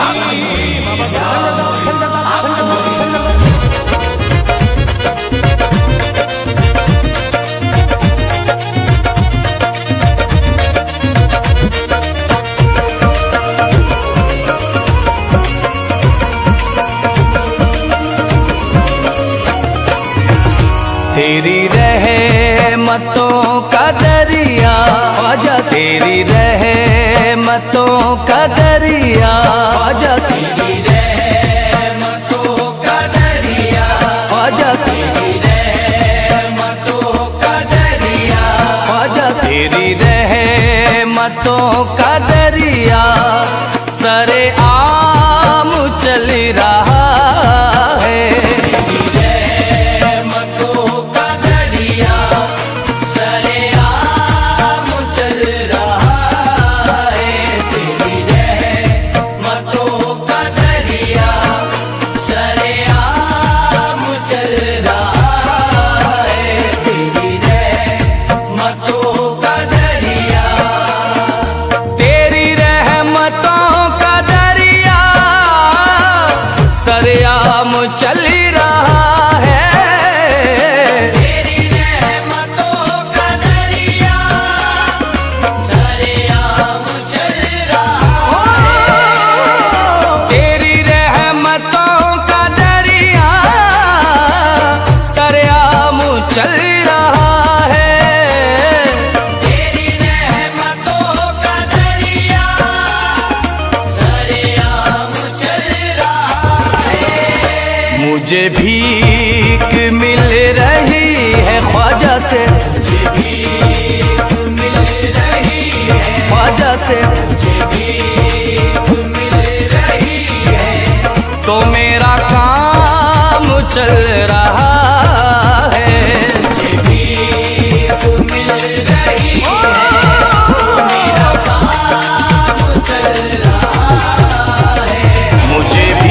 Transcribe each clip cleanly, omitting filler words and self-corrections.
तेरी रहमतों का दरिया ख्वाजा, तेरी रहमतों का दरिया ख्वाजा, तेरी रहमतों का दरिया ख्वाजा, तेरी रहमतों का दरिया ख्वाजा, तेरी रहमतों का दरिया सरे आम चल रहा है। सरेआम चल रहा है, तेरी रहमतों का दरिया सरेआम चल रहा है। तेरी रहमतों का दरिया सरेआम चल रहा है। तेरी रहमतों का दरिया सरेआम चल रहा है। मुझे भीख मिल रही है ख्वाजा से, मुझे भीख मिल रही है ख्वाजा से, मुझे भीख मिल रही है तो मेरा काम चल रहा है। मुझे भीख मिल रही है तो मेरा काम चल रहा है। मुझे भी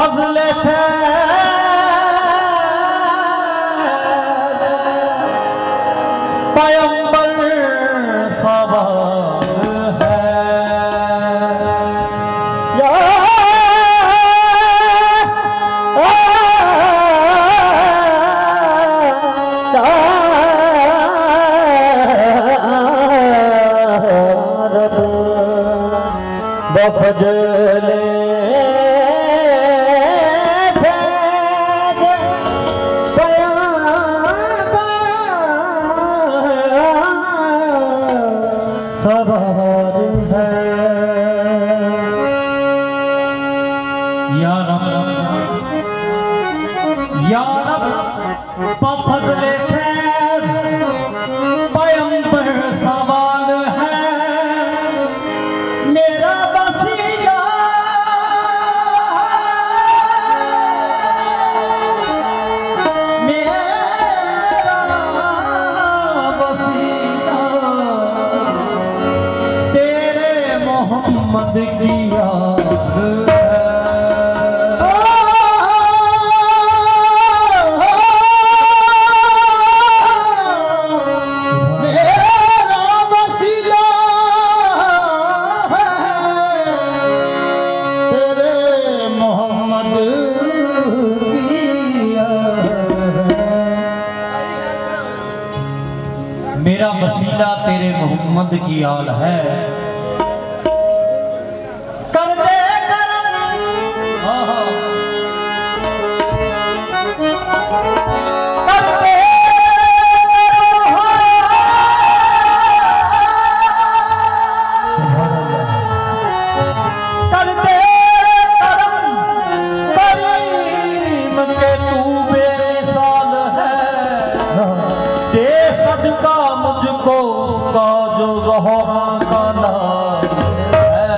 फजले थे पैगंबर सवाल है या रब बफजले सवार है या रब बफज़ले फैज़ पैगंबर सवाल है मेरा वसीला मेरा वसीला मोहम्मद की याद है मेरा वसीला है तेरे मोहम्मद की याद है मेरा वसीला तेरे मोहम्मद की याद है सदका मुझको उसका जो ज़हरा का नाम है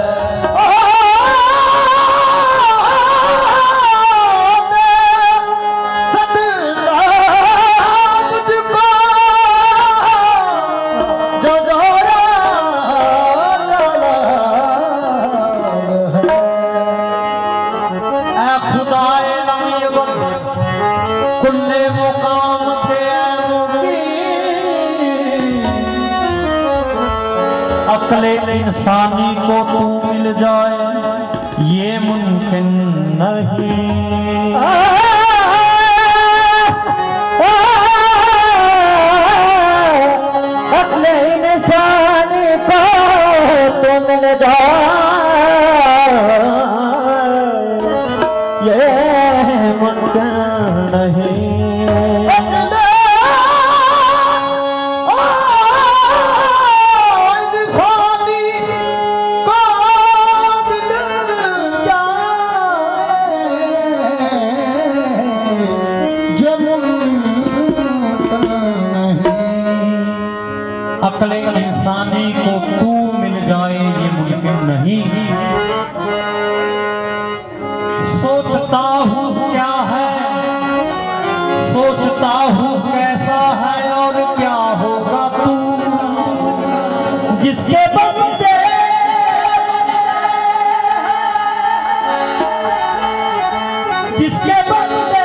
सदका मुझको जो ज़हरा का नाम है ऐ खुदाए नमी कुल्ले मुकाम के अक्ले इंसानी को तू मिल जाए ये मुमकिन नहीं अक्ले इंसानी को तू मिल जाए ये मुमकिन नहीं अक्ले इंसानी को तू मिल जाए ये मुमकिन नहीं सोचता हूँ क्या है सोचता हूँ कैसा है और क्या होगा तू जिसके बंदे जिसके बंदे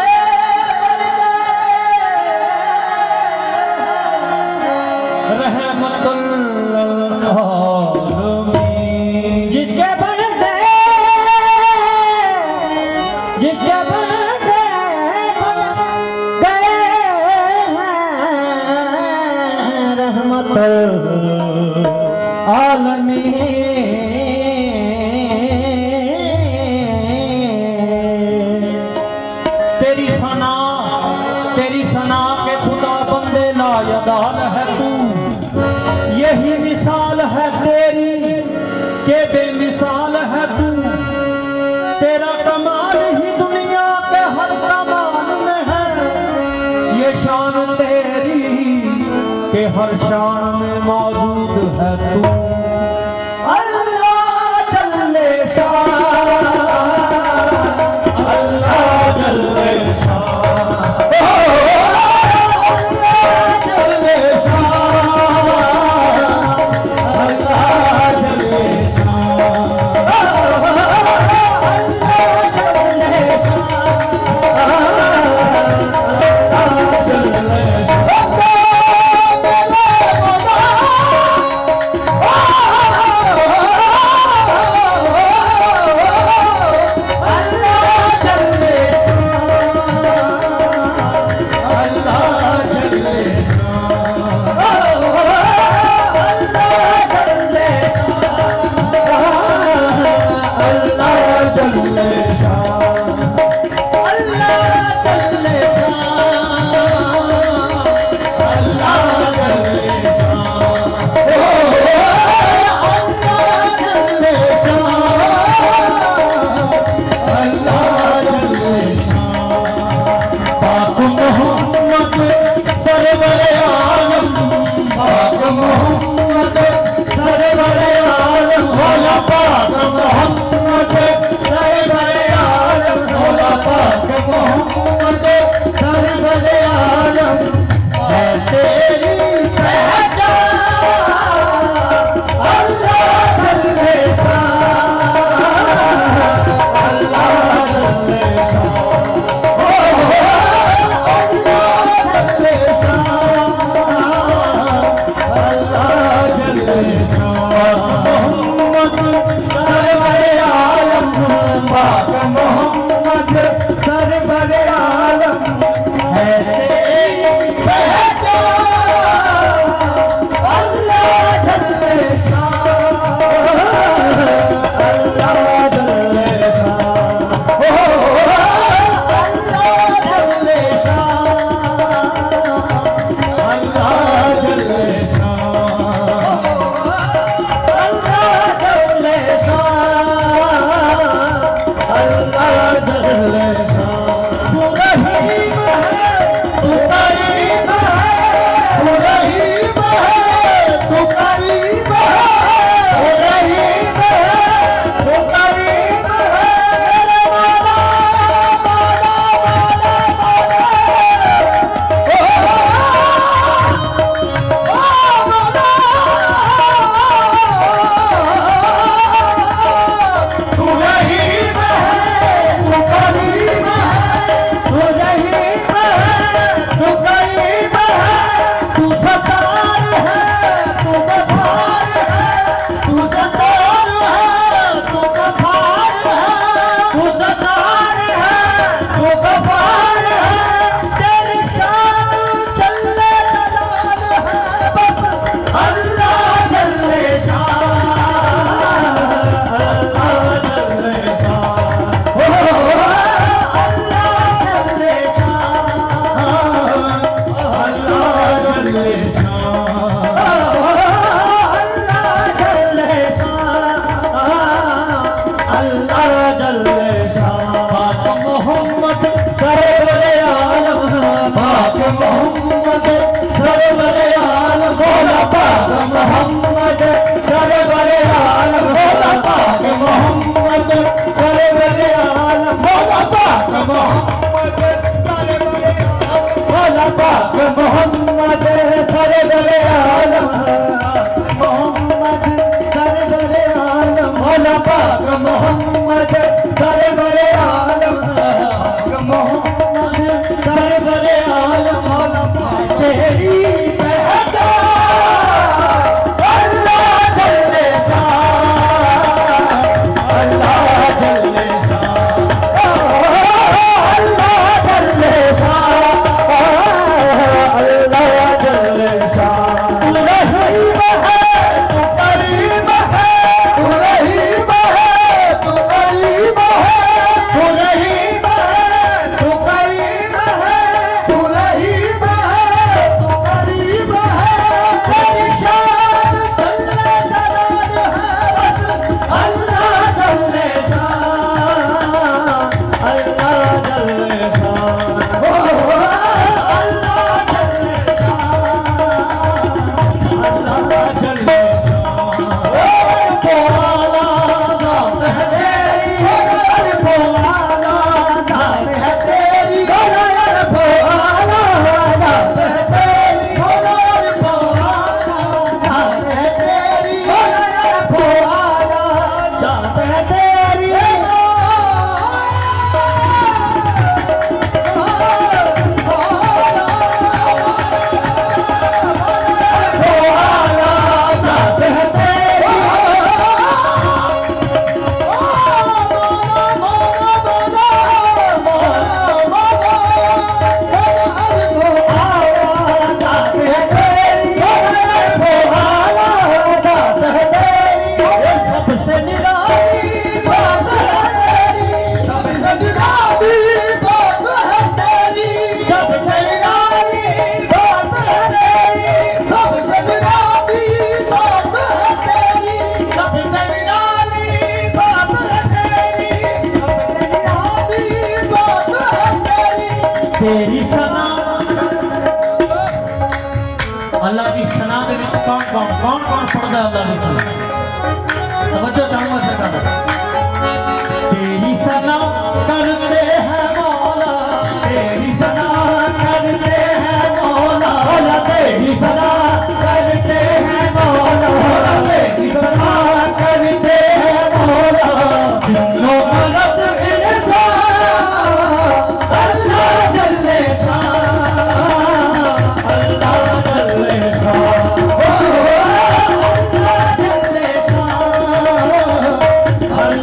रहमतुल आलमीन जिसके बंदे गए हैं रहमतुल आलमीन तेरी सना के खुदा बंदे लायदान है तू यही मिसाल है तेरी के बेमिसाल है तू तेरा कमाल ही दुनिया के हर कमाल में है ये शान तेरी के हर शान में मौजूद है तू अल्लाह जल्ले शान अल्लाह जल्ले शान Yes. मोहम्मद सरवरे आलम पाक मोहम्मद सरवरे आलम मौला पाक मोहम्मद सरवरे आलम मौला पाक मोहम्मद सरवरे आलम मौला पाक मोहम्मद सरवरे आलम मौला पाक मोहम्मद सरवरे आलम मोहम्मद सरवरे आलम मौला पाक मोहम्मद सरवरे आलम मोहम्मद सरवरे आलम मौला पाक तेरी पहचान अल्लाह जल्ले शान अल्लाह जल्ले शान अल्लाह जल्ले शान अल्लाह जल्ले शान तू रहीम है तू करीम है तू रहीम है तू करीम है तू रहीम है तू करीम है तू रहीम है तू करीम है तेरी शान जल्ले जलाल है बस अल्लाह जल्ले शान अल्लाह जल्ले शान अल्लाह जल्ले शान अल्लाह जल्ले शान बोला जात है तेरी बोला जात है तेरी बोला जात है तेरी बोला जात है तेरी बोला जात है तेरी सबसे निराली बात है तेरी सबसे निराली बात है तेरी सबसे निराली बात है तेरी सबसे निराली बात है तेरी सबसे निराली बात है तेरी सबसे निराली बात है तेरी सना अल्लाह की सना दे विच कौन पढ़दा अल्लाह की सना तवज्जो चाहूंगा सरकार तेरी सना करते हैं मौला तेरी सना करते हैं मौला मौला तेरी सना करते हैं मौला मौला तेरी सना करते हैं मौला जिन्नो मरद इंसान अल्लाह जल्ले शान अल्लाह जल्ले शान अल्लाह जल्ले शान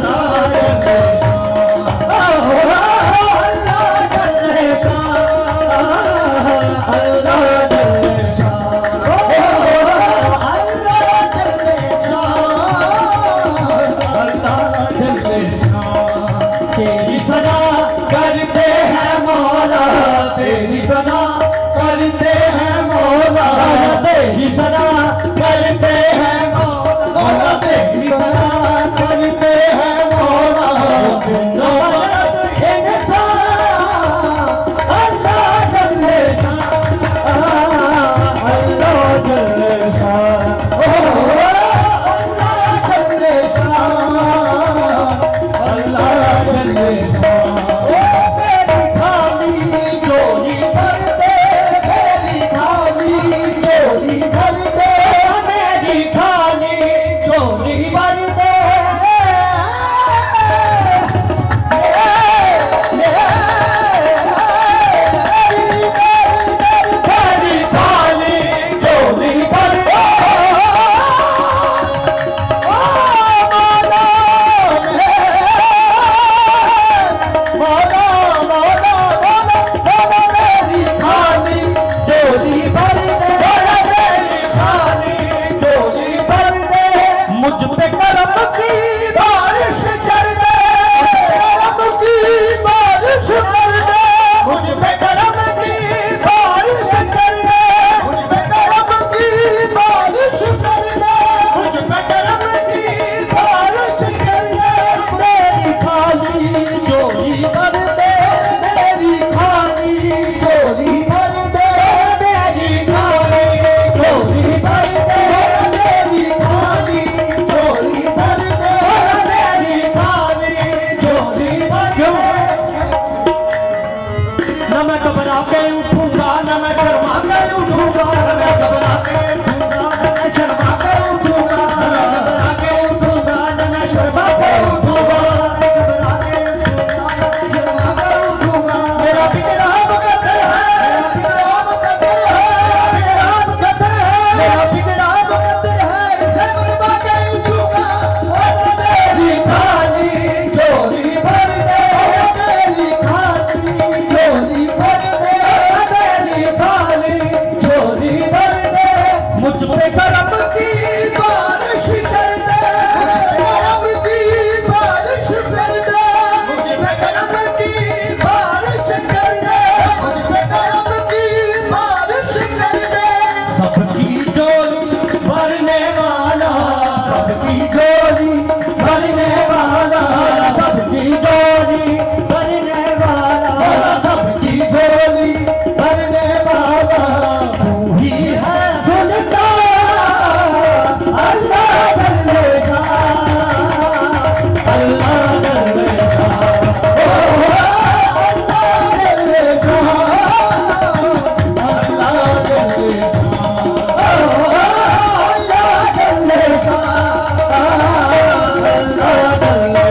घबरा के उठूंगा न मैं शर्मा के उठूंगा, मैं घबरा के उठूंगा न मैं शर्मा के उठूंगा, घबरा के उठूंगा न मैं शर्मा के उठूंगा, घबरा के उठूंगा न मैं शर्मा के उठूंगा। मेरा बिगड़ा वक्त है, मेरा बिगड़ा वक्त है, मेरा वक्त है, मेरा बिगड़ा वक्त है, इसे मनवा के उठूंगा। मेरी खाली चोरी भर दे, मेरी खाली चोरी भर दे, मेरी खाली चोरी भर दे, मुझ पे करम की बारिश कर दे, करम की बारिश कर दे, मुझ पे करम की बारिश कर दे, मुझ पे करम की बारिश कर दे। सबकी झोली भरने वाला, सबकी झोली भरने वाला, सबकी झोली भरने वाला, सबकी झोली भरने वाला तू ही है सुल्तान। अल्लाह जल्ले शाह, अल्लाह जल्ले शाह, अल्लाह जल्ले शाह, अल्लाह जल्ले शाह, अल्लाह जल्ले शाह, अल्लाह जल्ले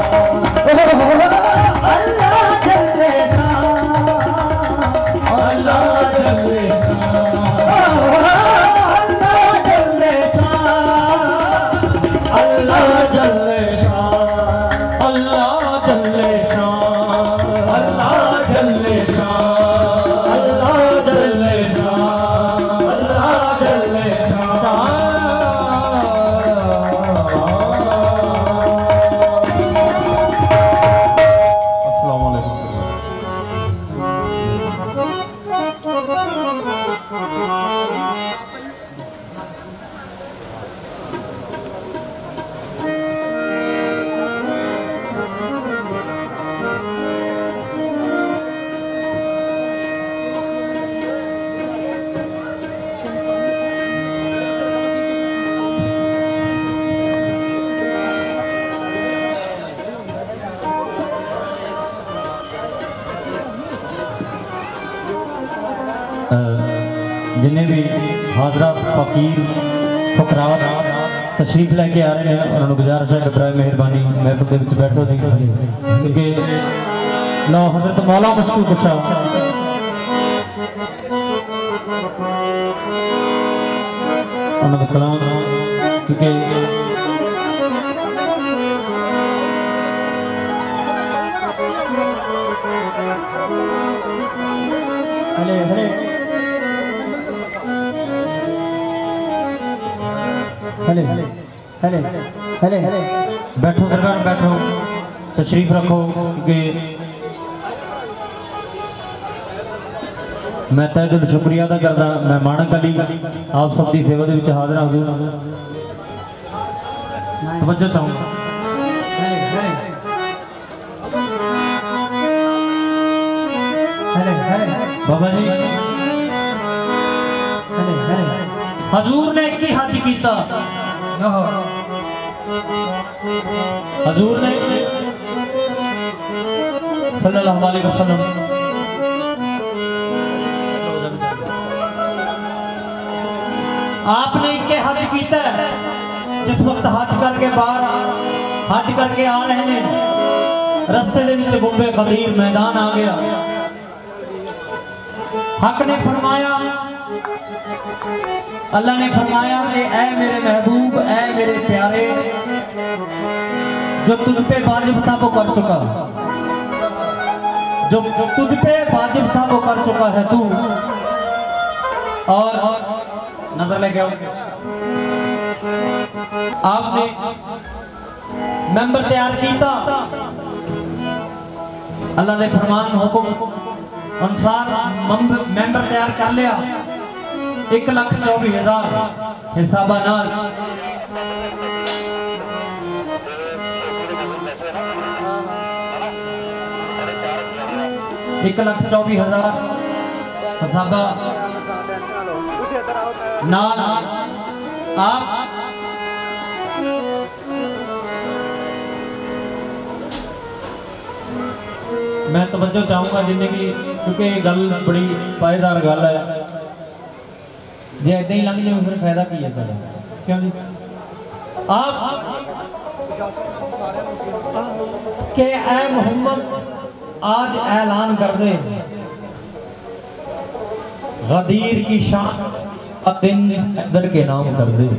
जिन्हें भी हाजरात फ़कीर फ़करात तशरीफ लैके आ रहे हैं उन्होंने गुजारिश है कि बराए मेहरबानी महफिल के विच बैठो क्योंकि लो हज़रत मौला मुश्किल कुशा उन्होंने कलाम क्योंकि हले हले हले हले हले हले बैठो सरकार बैठो तशरीफ रखो क्योंकि मैं तहे दिल शुक्रिया अदा करदा मैं मानक अली आप सब दी सेवा दे विच हाज़र हज़ूर तवज्जो चाहूँगा बाबा जी हजूर ने की हज किया हजूर ने सल्लल्लाहु अलैहि वसल्लम आपने एक हज किया जिस वक्त हज करके बाहर हज करके आ रहे हैं रस्ते दे विच गुंबे खबीर मैदान आ गया हक ने फरमाया अल्लाह ने फरमाया कि ऐ मेरे महबूब ऐ मेरे प्यारे जो तुझ पे वाजिब था वो कर चुका जो तुझ पे वाजिब था वो कर चुका है तू और नजर लेके आओ आपने मेंबर तैयार किया अल्लाह ने फरमान हुक्म अनुसार मेंबर तैयार कर लिया 1,24,000 हिसाबा नाल 1,24,000 हिसाबा नाल आप मैं तवज्जो चाहूँगा जिन्हें की, क्योंकि गल बड़ी पायेदार गल है। जे इदा ही लंघ जाए फिर फायदा की है सारा, क्यों जी? आप के ऐ मोहम्मद आज ऐलान कर दे गदीर की शान दिन दर के नाम कर दे।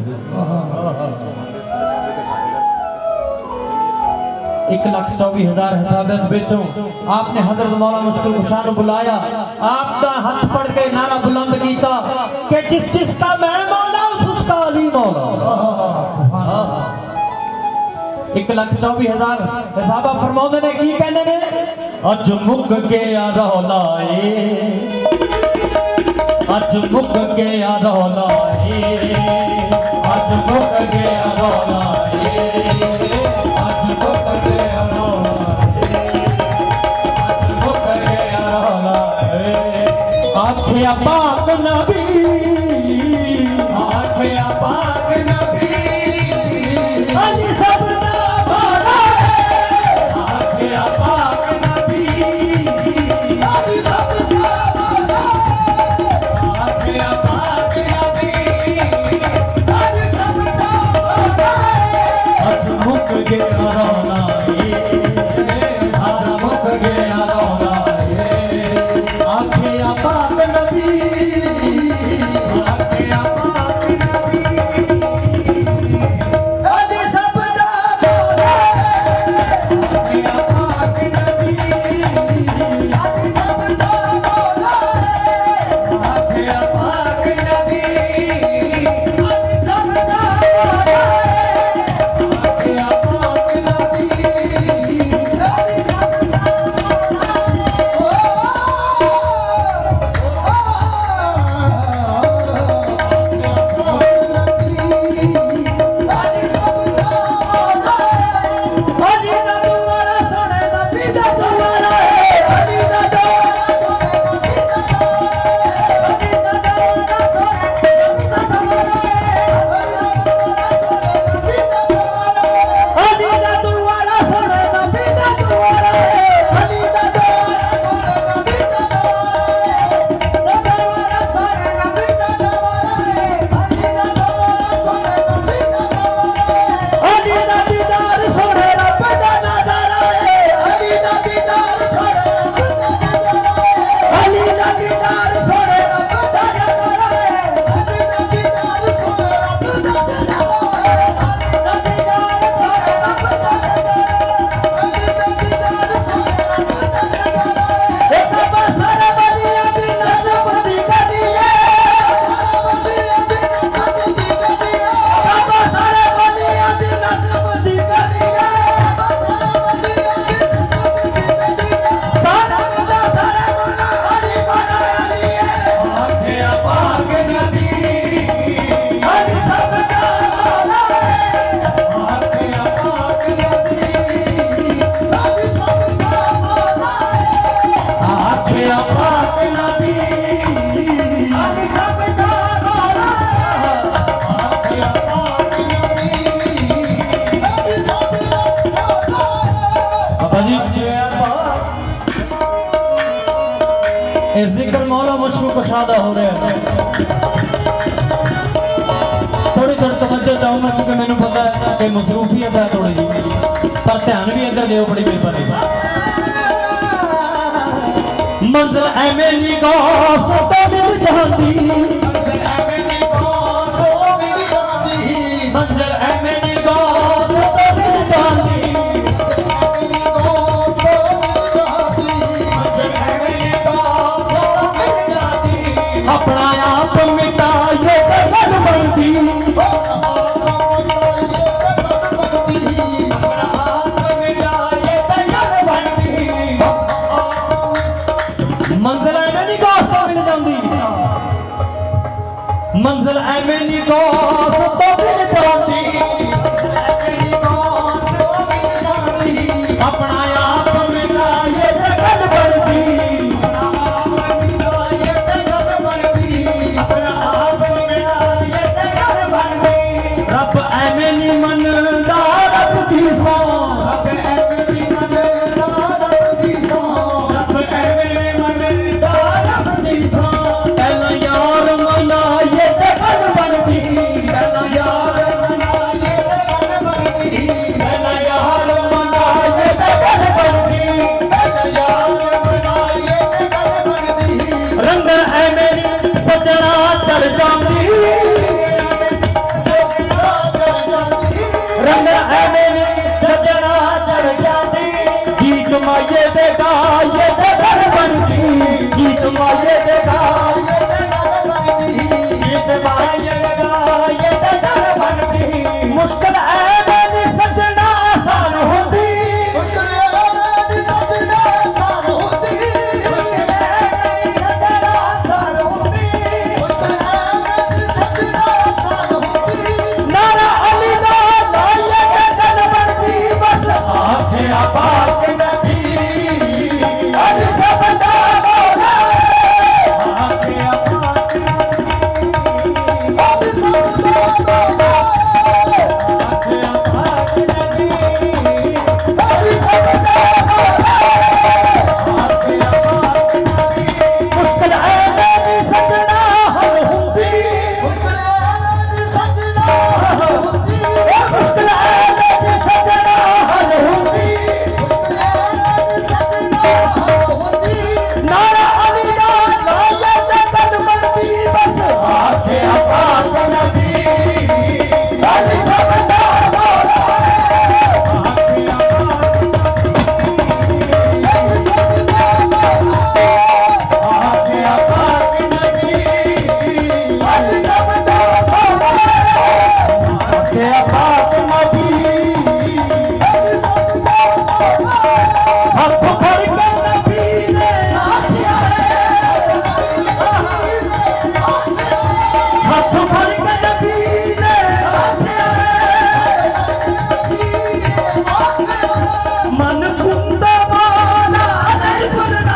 1,24,000 हिसाबत बेचो। आपने हजरत मौला मुश्किल कुशा को बुलाया, आपका हाथ पढ़ के नारा बुलंद किया कि जिस जिसका मैं मौला उसका अली मौला। 1,24,000 हिसाबा फरमाते ने की कहने ने, अज मुक गया रौलाए, अज मुक गया रौलाए, अज मुक गया रौलाए, अज मुक गया रौलाए, अज मुक गया रौलाए। आखिया पाक नबी, आखिया पाक नबी, अली सबना भला है। आखिया पाक नबी, अली सबना भला है। आखिया पाक नबी, अली सबना भला है। अज मुक गया रौलाए, अज मुक गया रौलाए। आखिया पाक नबी, आखिया पाक नबी, अली सबना भला है। आखिया पाक नबी, अली सबना भला है। आखिया पाक नबी, अली सबना भला है। आखिया पाक नबी, अली सबना भला जिक्र मौला मुश्किल कुशादा हो रहा है। थोड़ी थोड़ी तवज्जो चाहूंगा क्योंकि मैंने पता है कि मसरूफियत है थोड़ी जी, पर ध्यान भी इधर दो, बड़ी मेहरबानी। मंजिल एमे निगाह तो मिल जाती, मंजिल एमे निगाह तो मिल जाती, मंजिल एमे निगाह तो मिल जाती, अपना आप मिटा ये गल बनती, अपना आप मिटा ये गल बनती। मंजिल एवें निगाह तो मिल जाती, मंजिल एवें निगाह तो मिल जाती, अपना आप मिटा ये गल बनती, रब एवें नहीं मनदा रब दी सौ, रब एवें नहीं मनदा रब दी सौ, ये देगा ये दल बनती गीतवा ये देगा ये दल बनती मुश्किल है मेरी सजना आसान होती मुश्किल है मेरी सजना आसान होती मुश्किल है मेरी सजना आसान होती मुश्किल है मेरी सजना आसान होती नारा अली दा ये दल बनती बस आंखें आपाक नबी अली सब दा मौला आंखें आपाक नबी अली सब दा मौला आंखें आपाक नबी अली सब दा मौला आंखें आपाक नबी मुश्किल है मेरी सजना हल होती मुश्किल है मेरी सजना हल होती मुश्किल है मेरी सजना हल होती मुश्किल है मेरी सजना हल होती नारा अली दा ये दल बनती बस आंखें आपाक नबी अली सब दा मौला आंखें आपाक नबी अली सब दा मौला आंखें आपाक नबी अली सब दा मौला आंखें आपाक नबी अली सब दा मौला हाथ फड़ के नबी ने आखिया हाथ फड़ के नबी ने आखिया मन कुंदा वाला नहीं भुलना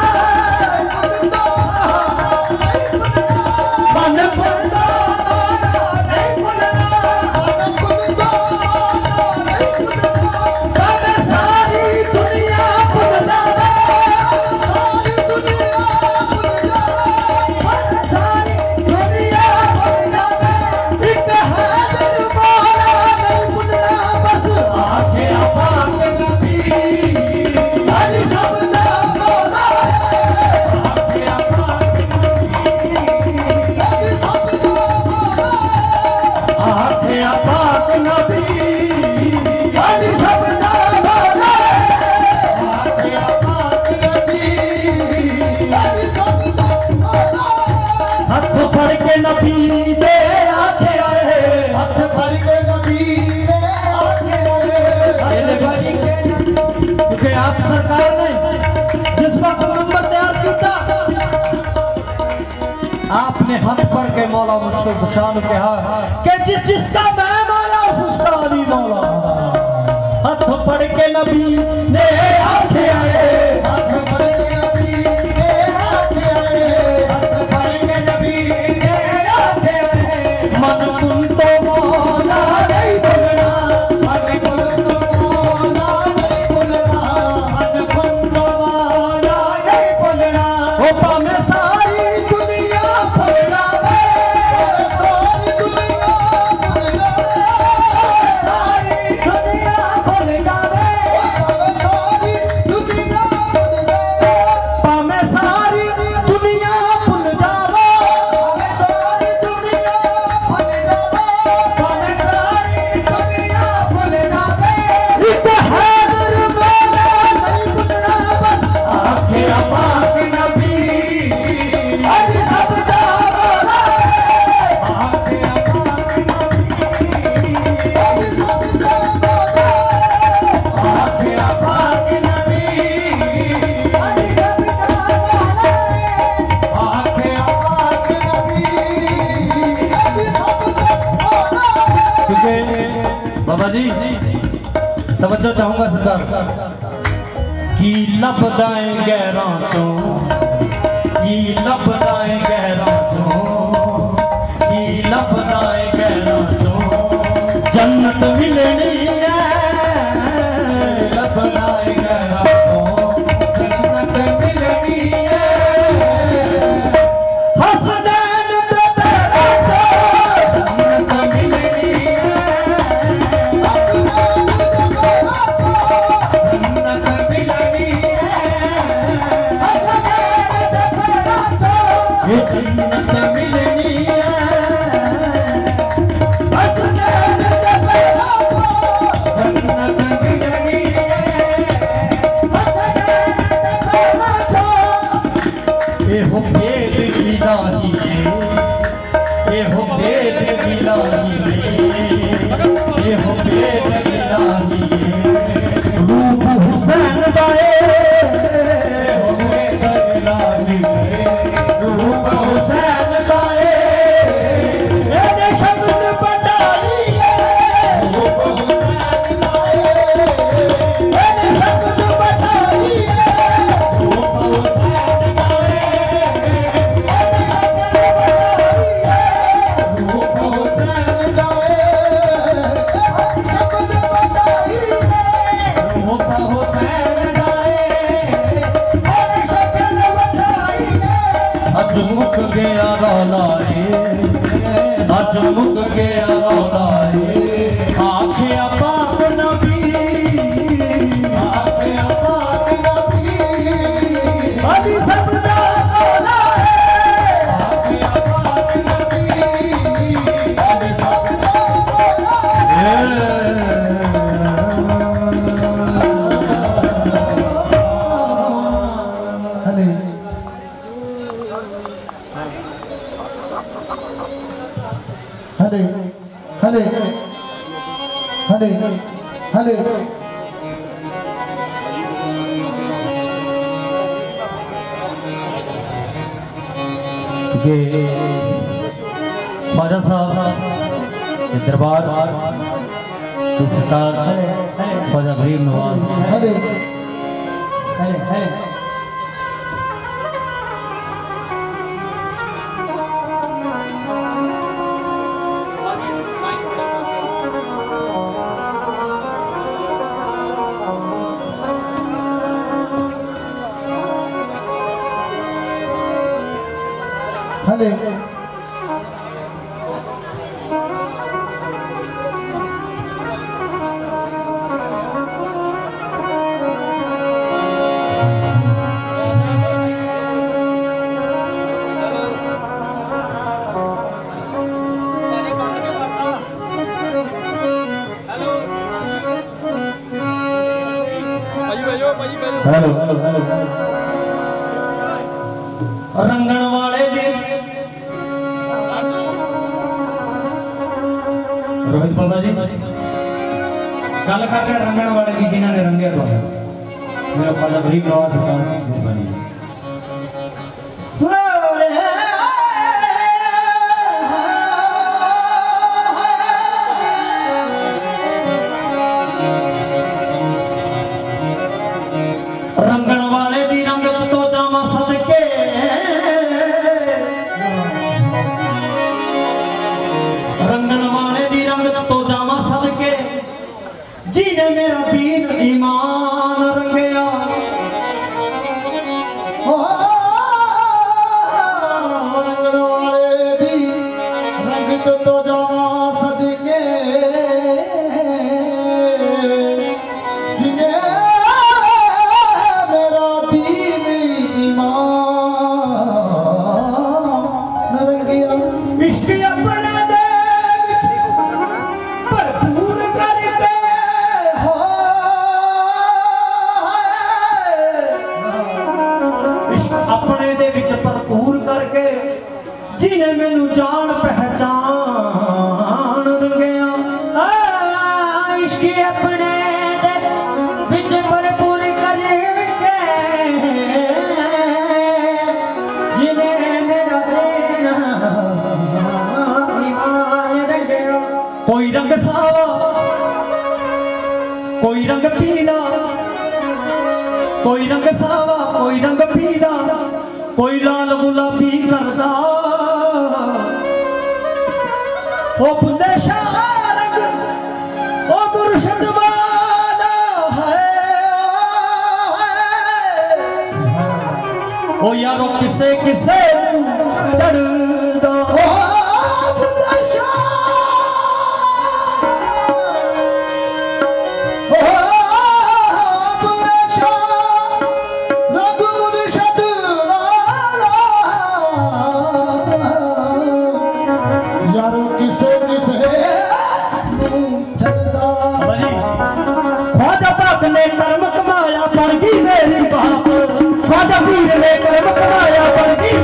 मन कुंदा वाला नहीं भुलना मन कुंदा वाला नहीं भुलना कब सारी दुनिया भुल जावे सारी दुनिया भुल जावे सारी दुनिया भुल जावे एक हाजिर मौला नहीं भुलना बस आंखें आपाक नबी अली सब दा मौला आंखें आपाक नबी अली सब दा मौला आंखें आपाक नबी अली सब दा मौला आंखें आपाक नबी अली सब दा मौला हाथ फड़ के नबी दे आखे आए हाथ फड़ के नबी दे आखे आए क्योंकि आप सरकार ने जिस वक्त नंबर तैयार किया आपने हाथ फड़ के मौला मुश्किल शान कहा कि जिसका मैं मौला उसका अली मौला हाथ फड़ के नबी ने आखे आए हाथ फड़ के नबी ने आखे आए हाथ फड़ के नबी ने आखे आए मन कुन तो मौला नहीं भुलना मन कुन तो मौला नहीं भुलना मन कुन तो मौला नहीं भुलना ओ पामे सारी दुनिया भुल जावे सारी दुनिया भुल जावे सारी दुनिया भुल जावे सारी दुनिया भुल जावे पामे सारी दुनिया भुल जावे सारी दुनिया भुल जावे पामे सारी दुनिया भुल जावे एक हाजिर मौला नहीं भुलना बस आंखें आपाक नबी अली सब दा मौला आंखें आपाक नबी अली सब दा मौला आंखें आपाक नबी अली सब दा मौला आंखें आपाक नबी अली सब दा मौला क्योंकि बाबा जी तवज्जो चाहूंगा सरकार की लबदाएं गहरा चों की लबदाएं गहरा चों की लबदाएं गहरा चों जन्नत मिलनी है लबदाएं गहरा चों जन्नत मिलनी है हसनैन ते तेरा चों जन्नत मिलनी है हसनैन ते तेरा चों जन्नत मिलनी है हसनैन ते तेरा चों एहो भेद गिलाही एहो भेद गिलाही एहो भेद गिलाही रूप हुसैन दाए एहो भेद गिलाही रूप हुसैन दाए मेरे शब्द बटाई रूप हुसैन दाए मेरे शब्द बटाई रूप हुसैन दाए मेरे शब्द बटाई रूप हुसैन दाए शब्द बटाई रूप हुसैन दाए मेरे शब्द बटाई अज मुक गया रौलाए अज मुक गया रौलाए आखिया पाक नबी आखिया पाक नबी अली सबदा मौला है आखिया पाक नबी अली सबदा मौला है हले हले हले हले ये ख्वाजा साहब के दरबार की सरकार ख्वाजा गरीब नवाज हले हले हले हले हेलो हेलो हेलो रंगण वाले दी रोहित बाबा जी गल कर रहे रंगण वाले की जिन्होंने रंगे तो मेरा ख्वाजा गरीब नवाज सरकार रंगण वाले दी रंगत तो जावा सदके रंगण वाले दी रंगत तो जावा सदके जिन्हें मेरा दीन ईमान रंगया रंगण वाले दी रंगत तो जावा सदके जिन्हें मैनू जान पहचान रंगया इश्क अपने विच भरपूर करके जिन्हें मेरा देना ईमान रंगया कोई रंग सावा कोई रंग पीला कोई रंग सावा कोई रंग पीला कोई लाल गुलाबी करदा ओ बुंदे शाह रंग ओ मुर्शद वाला है ओ यारो किसे किसे चढ़दा ओ बुंदे शाह ओ बुंदे शाह रंग मुर्शद यारो किसे किसे ख्वाजा पाक ने कर्म कमाया पड़ गई मेरी बाप ख्वाजा पीर ने कर्म कमाया पड़ गई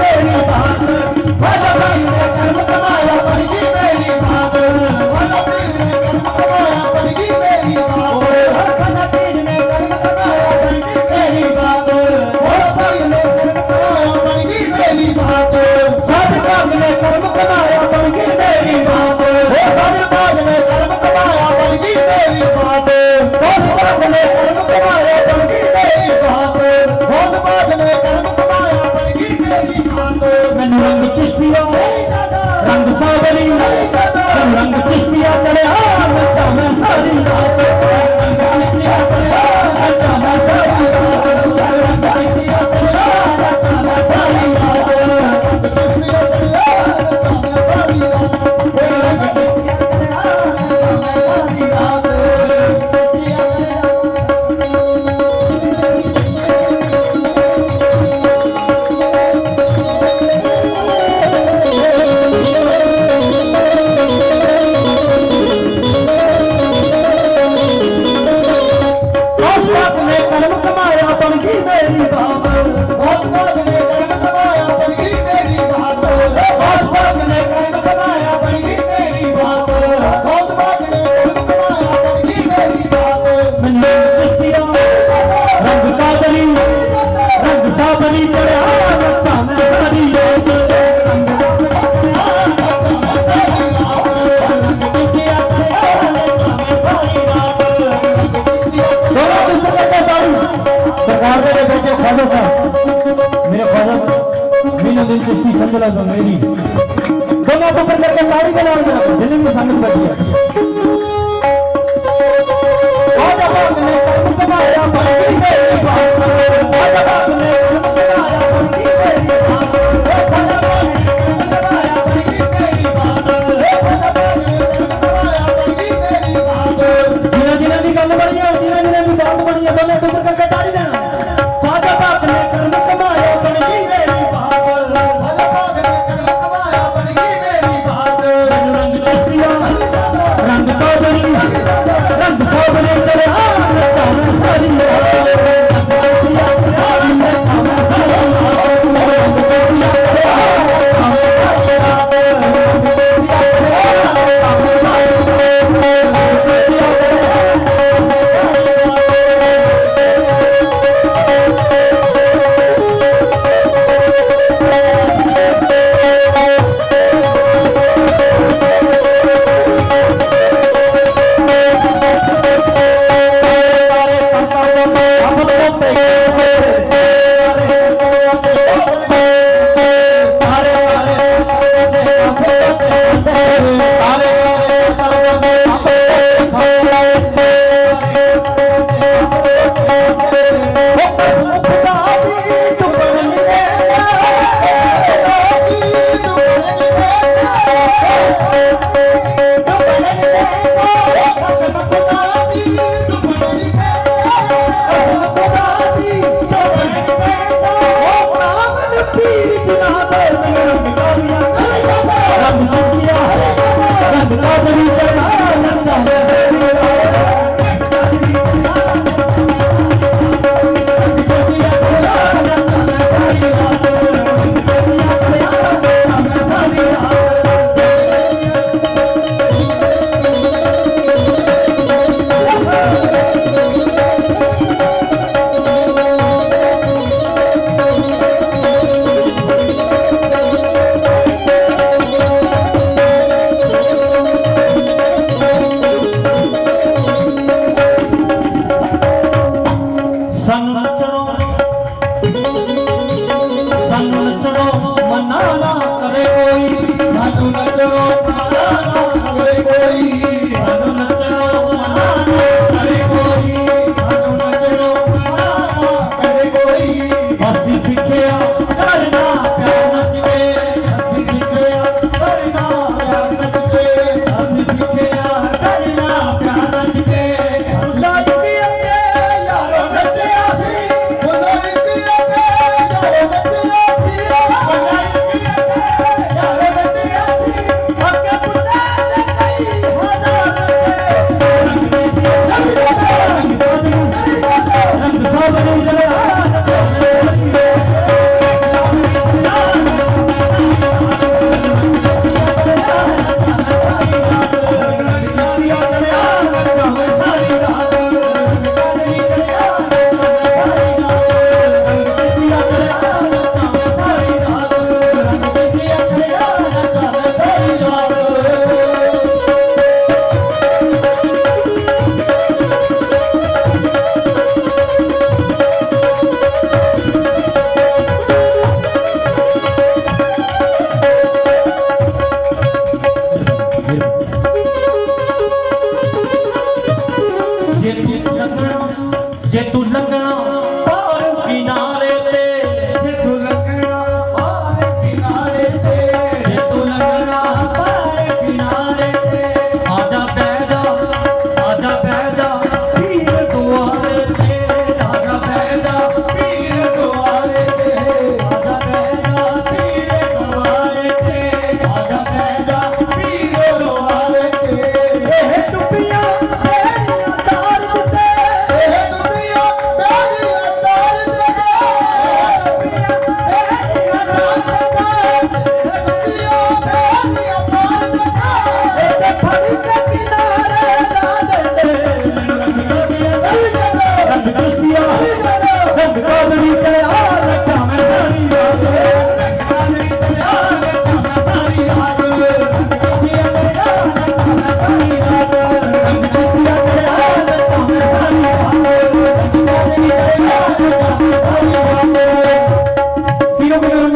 मीनुद्दीन चिश्ती संजला जमेरी दोनों को ऊपर करके ताली बजाओ जरा दिल्ली में संगत बैठी है आज आपने कर्म कमाया बड़ी मेरी बात आज आपने कर्म कमाया बड़ी मेरी बात जिन्हें जिन्हें भी गल बनी है जिन्हें जिन्हें भी बात बनी है दोनों को ऊपर करके ताली देना आज आपने कर्म कमाया बड़ी मेरी बात रंग चिश्तिया रंग कादरी रंग सावरे चले चाना सारी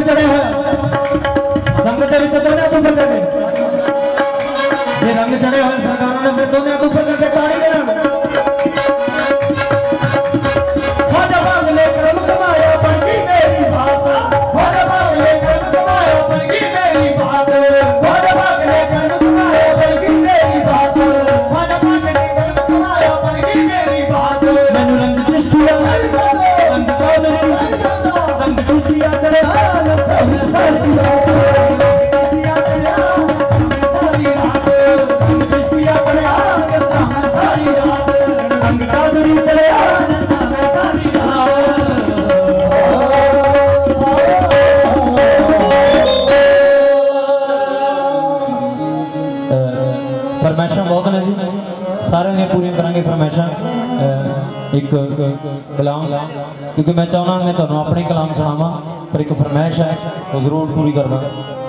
चढ़े हुए संगत के दोनों को ऊपर करके जे रंग चढ़े हुए सरकारों ने फिर दोनों को ऊपर करके ताड़ी के रंग ख्वाजा भाग लेकर कमाया बन गई मेरी बात ख्वाजा भाग लेकर कमाया बन गई मेरी बात ख्वाजा भाग लेकर कमाया बन गई मेरी बात ख्वाजा भाग लेकर कमाया बन गई मेरी बात मैंने रंग दृष्टिया रंग कादरी रंग दृष्टिया चढ़े आनंद में सारी रात रंग दृष्टिया चढ़े आनंद में सारी रात रंग दृष्टिया चढ़े आनंद में सारी रात रंग कादरी चढ़े आनंद में सारी फरमाइशा बहुत ने जी सारे ने पूरी करेंगे फरमाइशा एक कलाम क्योंकि मैं चाहना मैं तुहानू अपने कलाम सुनावा पर एक फरमाइश है वो जरूर पूरी करना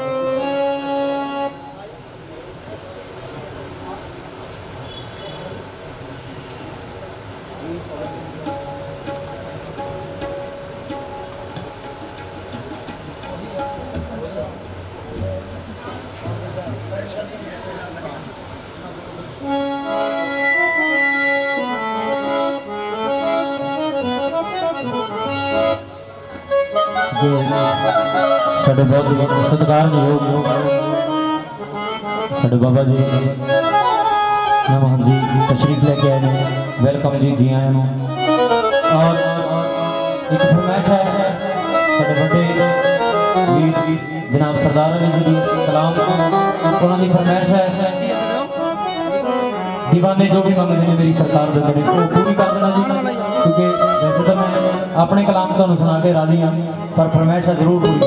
साढ़े बहुत सत्कारयोग साढ़े बाबा जी नमन जी तशरीफ लेके आए हैं वेलकम जी जी आए हैं और एक फरमाइश है साढ़े बड़े वीर जनाब सरदार अली जी कलाम उन्होंने फरमाइश है दीवाने जो भी मंगते हैं मेरी सरकार दे देने वो पूरी कर देना जी क्योंकि वैसे तो मैं अपने कलाम तो सुना के राजी हाँ पर फरमाइश जरूर पूरी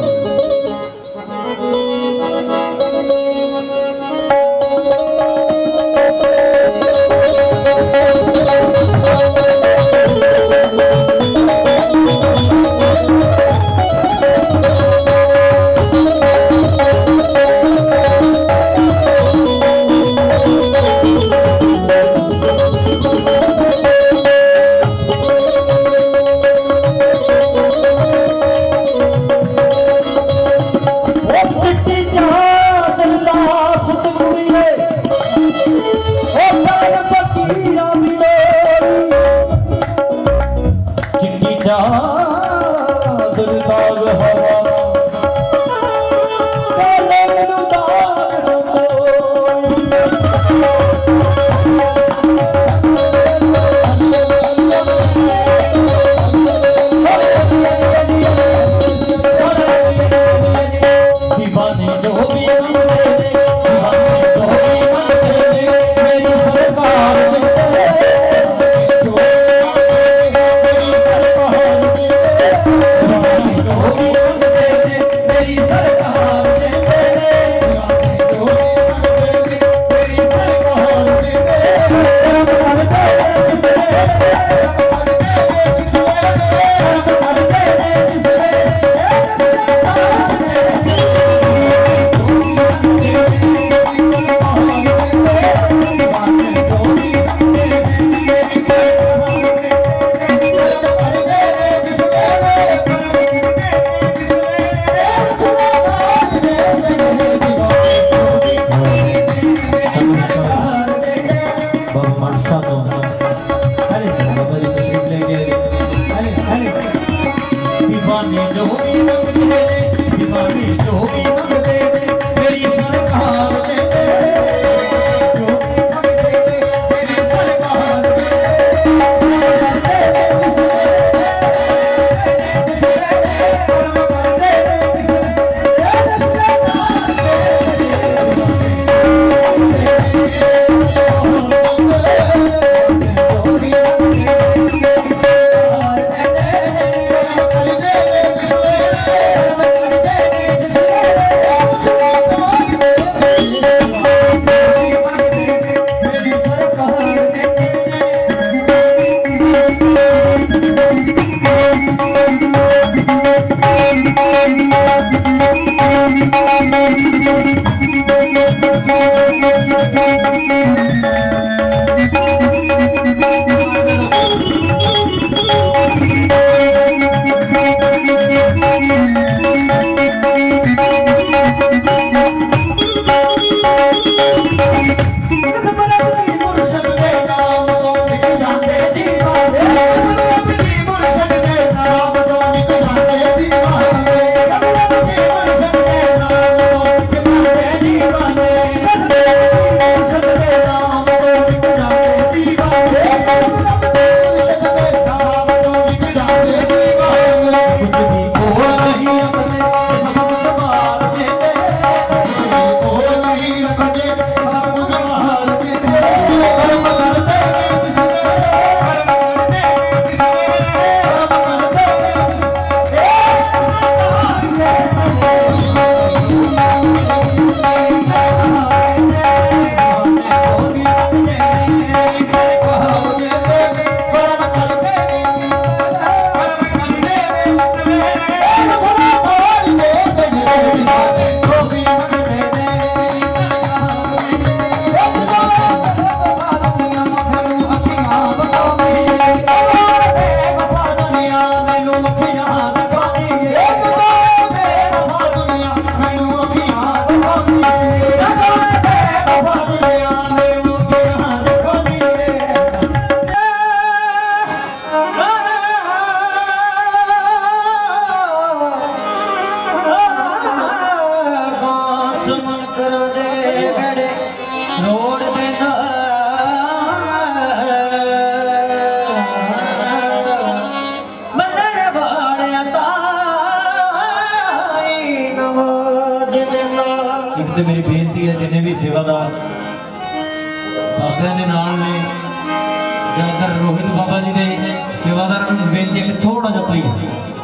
एक तो मेरी बेनती है जिन्हें भी सेवादार बाबे के नाल ने ज्यादातर रोहित बाबा जी ने सेवादार बेनती है कि थोड़ा जा प्लीज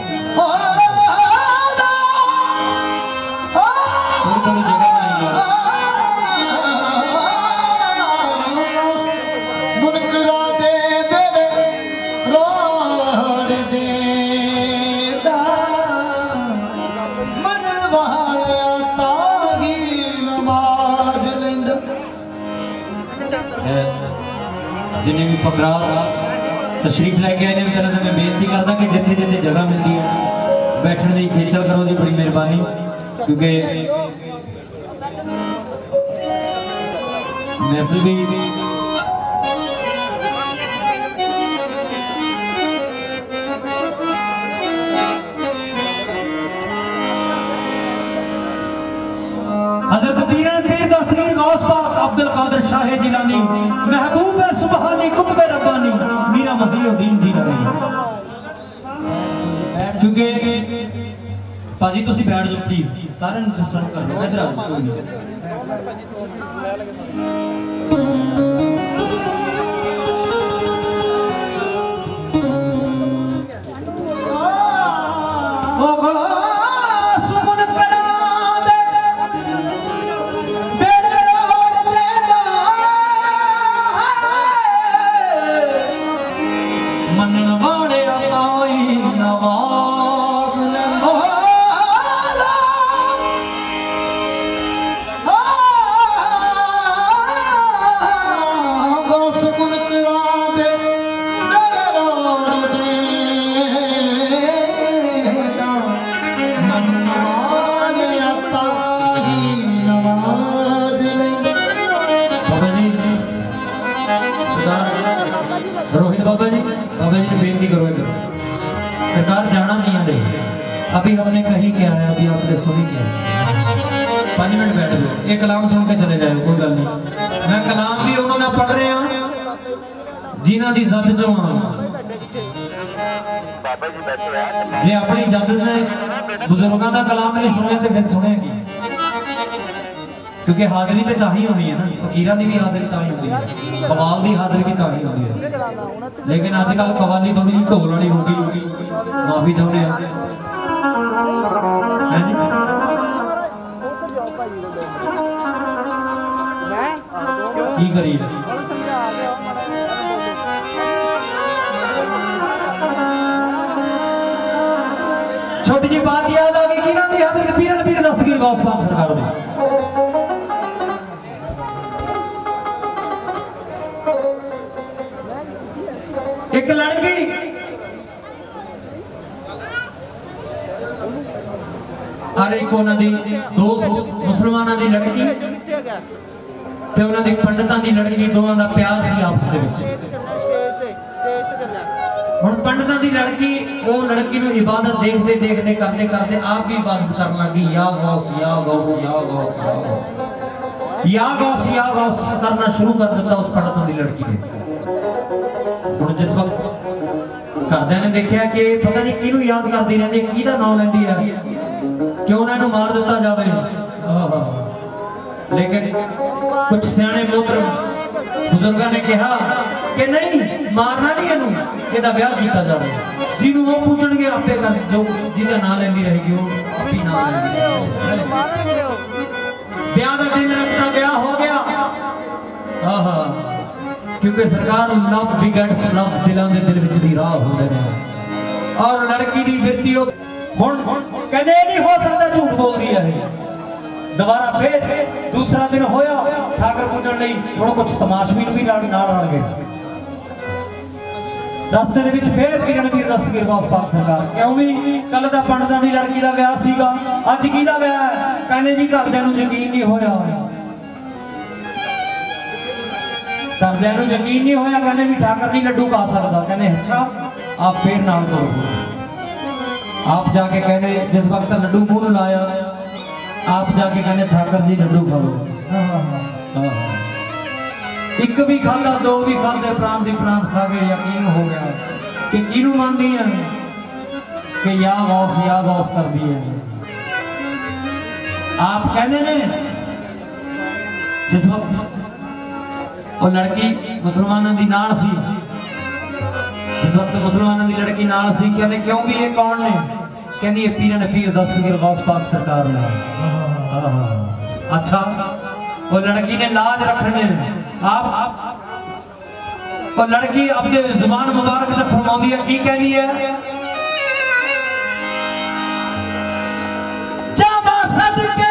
थोड़ी जगह जिन्हें भी फकरा तशरीफ लैके आए पहले तो मैं बेनती करदा कि जिथे जिथे जगह मिलती है बैठने की खेचल करो जी, बड़ी मेहरबानी। क्योंकि महफिल भी हजरत पीर दस्तगीर गौस पाक अब्दुल कादिर शाह जिलानी महबूब सुबहानी कुतुब रब्बानी मीरा मुहिउद्दीन जिलानी। क्योंकि पाजी तुसी बैठ जाओ प्लीज, सारे इंटरेस्ट कर लो, इधर आओ। रोहित बाबा जी ने बेनती करो इधर, सरकार जाना नहीं है, अभी हमने कही क्या है, अभी आपने सुनी क्या है। 5 मिनट बैठ जाओ, एक कलाम सुन के चले जाओ, कोई गल नहीं। मैं कलाम भी उन्होंने पढ़ रहे हैं जिन्हों की जद चो जे अपनी जद ने बुजुर्गों का कलाम नहीं सुने तो फिर सुनेगी, क्योंकि हाजिरी तो ताही होनी है ना, फकीरां की भी हाजिरी ताही होती है, कवाल की हाजिरी भी ताही होती है। लेकिन आजकल कवाली थोड़ी जी ढोल वाली होगी, माफी चाहते हैं की करिए। छोटी जी बात याद आ गई कि ना दी हजरत पीर दस्तगीर गौस पाक सरकार ने एक लड़की अरे एक उन्होंने दो मुसलमानों की लड़की ते उन्होंने पंडितां की लड़की, दोवां दा प्यार सी आपस दे विच। हुण पंडितां की लड़की वो लड़की नूं इबादत देखते देखते करते करते आप भी इबादत करन लगी, या गौस या गौस या गौस या गौस या गौस या गौस करना शुरू कर दिता उस पंडितां की लड़की ने। हुण जिस वक्त घरदियां ने देखा कि पता नहीं किहनूं याद करदी रहिंदी, किहदा नाम लैंदी है, क्यों उन्हां नूं मार दिता जावे। लेकिन कुछ सियाणे मोहतरम बुजुर्गों ने कहा कि नहीं, मारना नहीं इहनूं, इहदा ब्याह किया जाए, जिन्हों वो पूछणगे आपे कर, जो जिहदा नाम लैंदी रहेगी वो आपी नाम लैंदी रहेगी। ब्याह का दिन रखता ब्याह हो गया। क्योंकि सरकार लव बिगड़स लव दिलों के दिल विच दी राह होंदे ने, और लड़की दी बिरती हुण कहंदे नहीं हो सकता, झूठ बोलदी है। दोबारा फिर दूसरा दिन होया, ठाकर पूजन लई थोड़ा कुछ तमाशबीन भी नाल रल गए। रस्ते दे विच फिर पीर दस्तगीर गौस पाक सरकार, क्यों भी कल दा पंडितां दी लड़की दा विआह सीगा, अज किहदा विआह है? कहंदे जी घरदियां नूं यकीन नहीं होया, घरदियां नूं यकीन नहीं होया, कहंदे भी ठाकर नहीं लड्डू खा सकदा। कहंदे अच्छा आप फिर नाल करो। आप जाके कहने जिस वक्त लड्डू मुंह नूं लाया, आप जाके कहने ठाकर जी लड्डू खाओ। एक भी खादा, दो भी खादे, प्रांत दी प्रांत खा के यकीन हो गया कि किनू मानदी है कि या गौस कर दी है। आप कहने ने जिस वक्त वो लड़की मुसलमानों की नाल सी, जिस वक्त मुसलमानों की लड़की नाल सी, कहते क्यों भी ये कौन ने? कहती ये पीर ने पीर दस्तगीर गौस पाक सरकार ने। अच्छा वो लड़की ने लाज रखने आप वो लड़की अपने जुबान मुबारक से फरमाती है, की कहती है? जावा सदके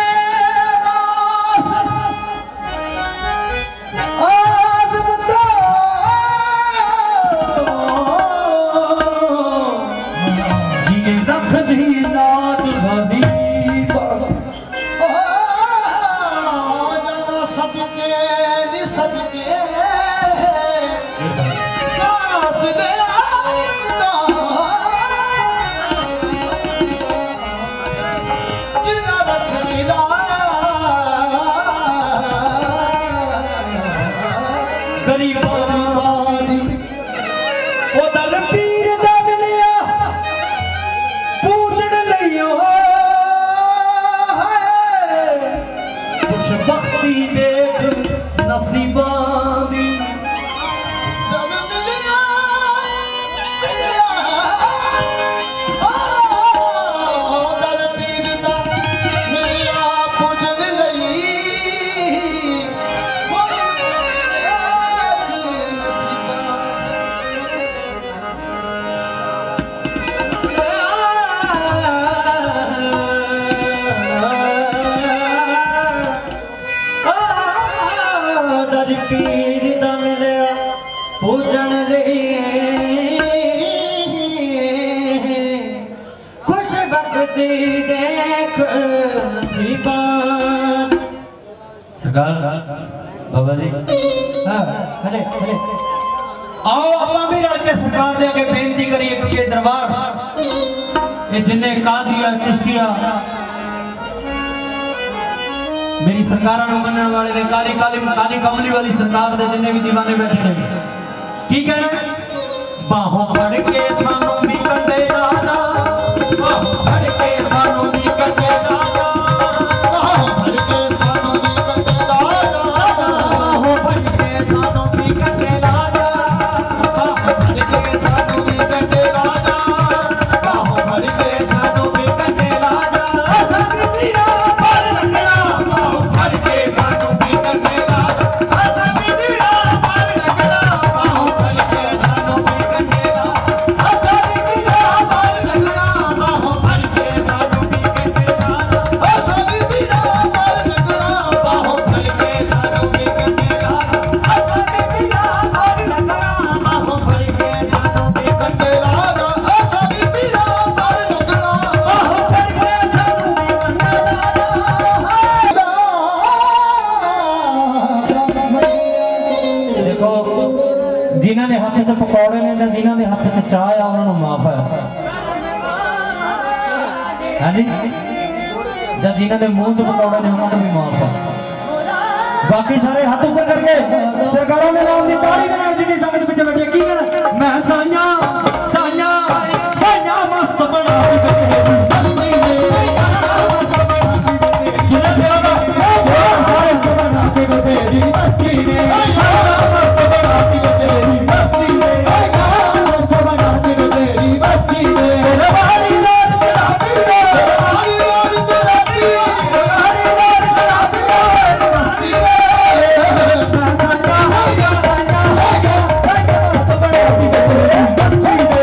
बाबा जी आओ अपना भी रल के सरकार दे के बेनती करिए कि दरबार ये जिन्ने कादिया चिश्तिया मेरी सरकार मनने वाले ने काली कमली वाली सरकार दे जिन्ने भी दीवाने बैठे ने की कहना बाहों फड़ के सानू भी कंडे दादा, बाहों फड़ के सानू भी कंडे दादा, बाहों फड़ के सानू भी कंडे दादा, बाहों फड़ के सानू भी कंडे दादा, बाहों फड़ के सानू भी कंडे दादा, बाहों फड़ के सानू भी कंडे दादा, असां भी तेरा पर लगना, बाहों फड़ के सानू भी कंडे दादा, असां भी तेरा पर लगना, बाहों फड़ के सानू भी कंडे दादा, असां भी तेरा पर लगना, बाहों फड़ के सानू भी कंडे दादा, असां भी तेरा पर लगना, बाहों फड़ के सानू भी कंडे दादा, असां भी तेरा पर लगना, बाहों फड़ के सानू भी कंडे दादा, असां भी तेरा पर लगना, बाहों फड़ के सानू भी कंडे दादा। देखो जिन्हां दे हत्थ च पकौड़े ने जां जिन्हां दे हत्थ च चाह आ उन्हां नूं माफ है, हां जी, जां जिन्हां दे मूंह च पकौड़े ने उन्हां नूं भी माफ है। बाकी सारे हाथ ऊपर करके सरकारों ने नाम दी ताड़ी दे नाल जिन्नी संगत विच बैठे की कहना मैं साइयां साइयां साइयां मस्त बना दी तेरी बस्ती ने, जिन्हां सेवा दा सारे बना के तेरी बस्ती ने, मस्त बना दी तेरी बस्ती ने, मस्त बना दी तेरी बस्ती ने, तेरे वाली लाल चढ़ा दी रे, वाली लाल चढ़ा दी रे, वाली लाल चढ़ा दी रे बस्ती ने, मैं साइयां साइयां साइयां साइयां मस्त बना दी तेरी बस्ती ने।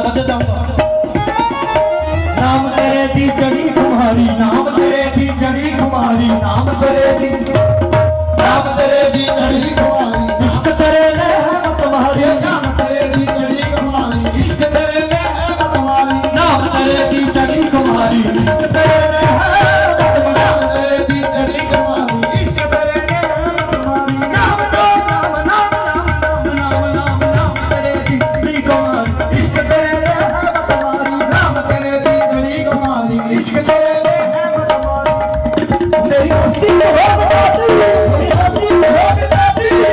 तवज्जो चाहूंगा। नाम तेरे दी चढ़ी कुमारी, नाम तेरे दी चढ़ी कुमारी, नाम तेरे दी चढ़ी कुमारी, इश्क तेरे ने है तुम्हारी, नाम तेरे दी चढ़ी कुमारी, इश्क तेरे ने है तुम्हारी, नाम तेरे दी चढ़ी कुमारी, इश्क तेरे ने है नाम तेरे दी चढ़ी कुमारी, इश्क तेरे ने है तुम्हारी, नाम नाम नाम नाम नाम नाम नाम तेरे दी चढ़ी कुमारी, इश्क तेरे ने है तुम्हारी, नाम तेरे दी चढ़ी कुमारी, इश्क तेरे ने है तुम्हारी। मेरी हस्ती में हो बताती, मेरी हस्ती में हो बताती।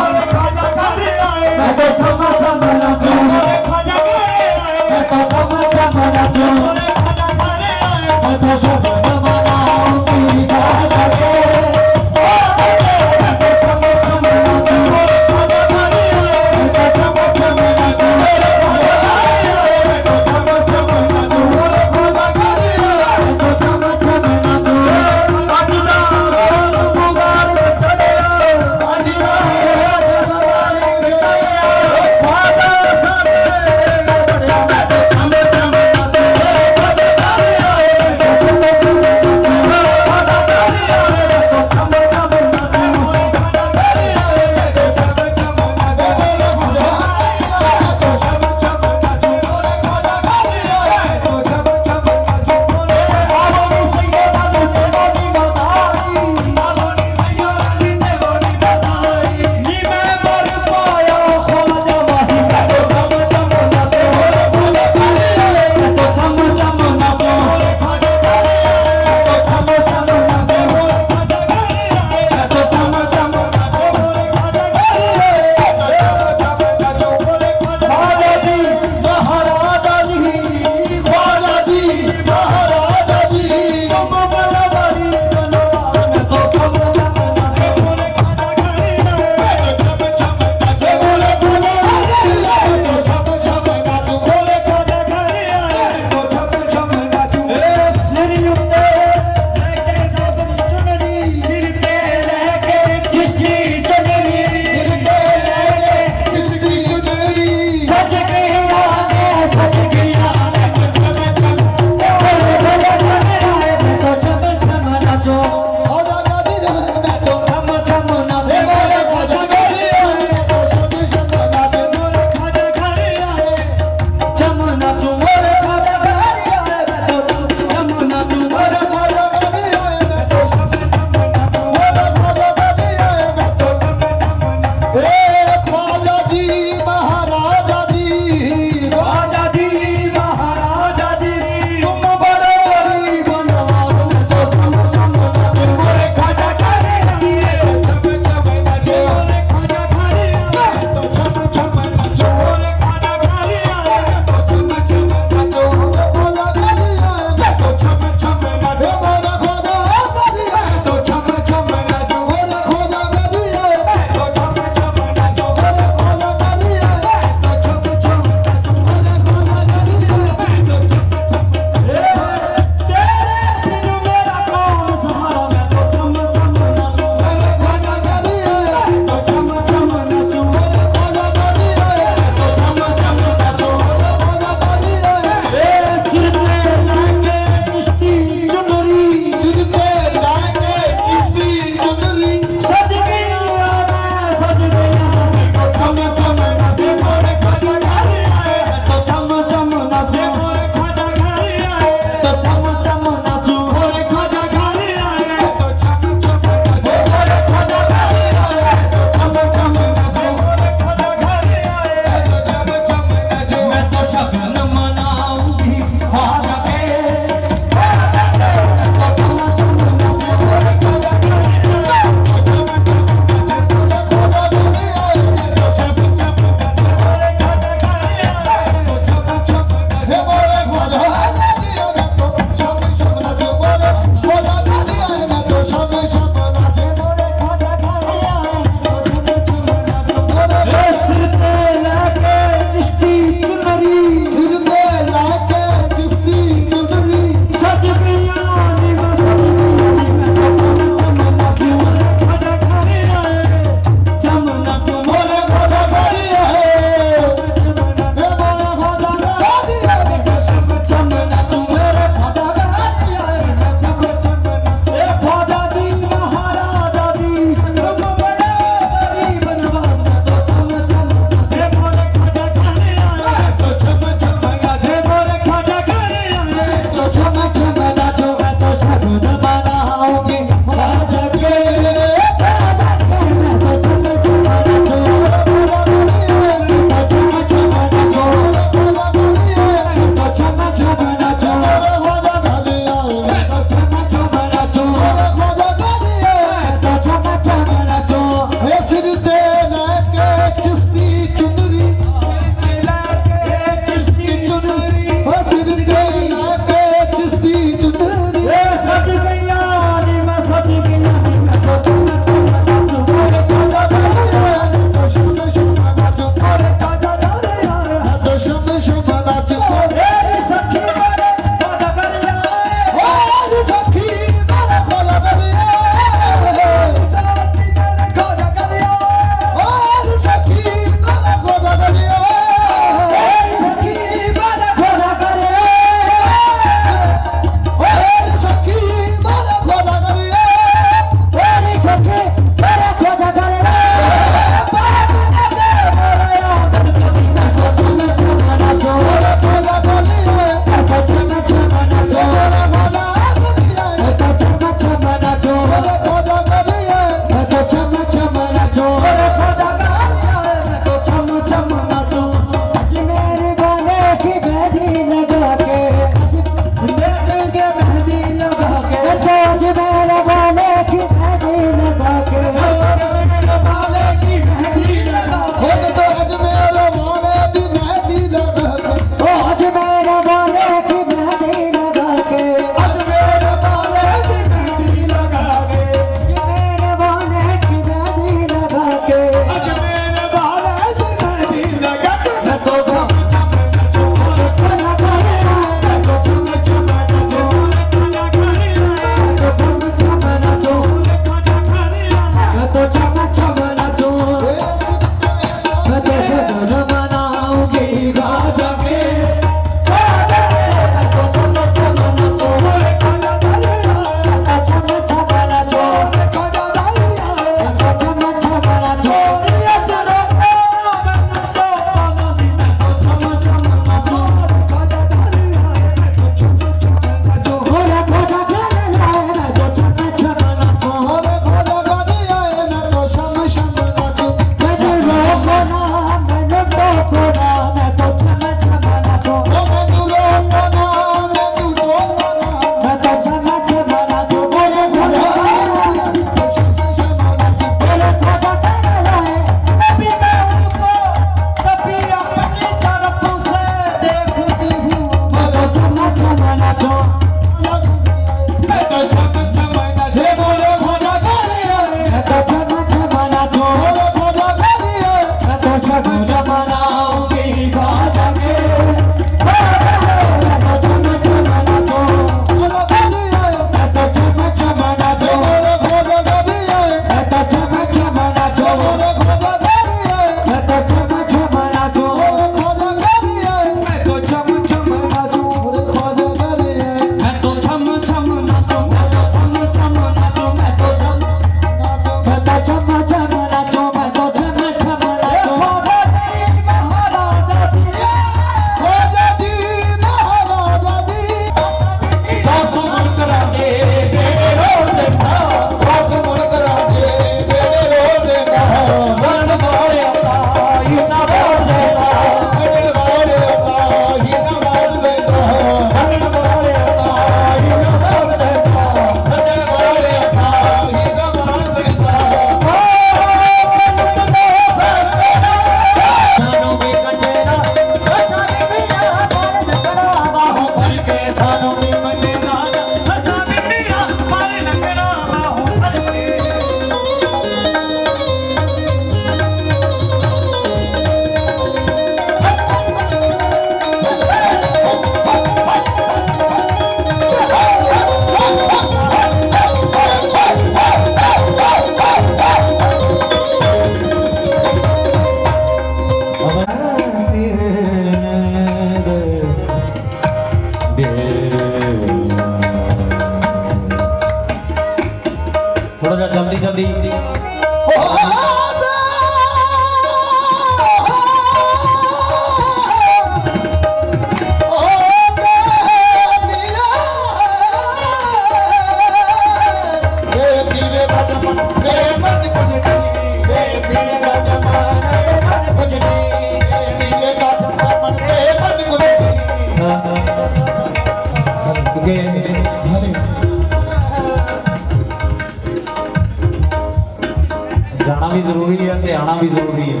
जरूरी है ते आना भी जरूरी है।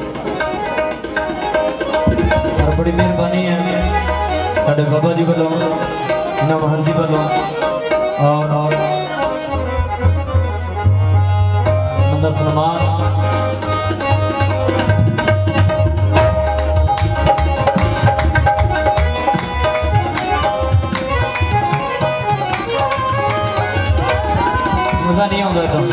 और बड़ी मेहरबानी है साडे बाबा जी वालों, इन्हां महंत जी वालों और उन्हां दा सन्मान। मजा नहीं आता तो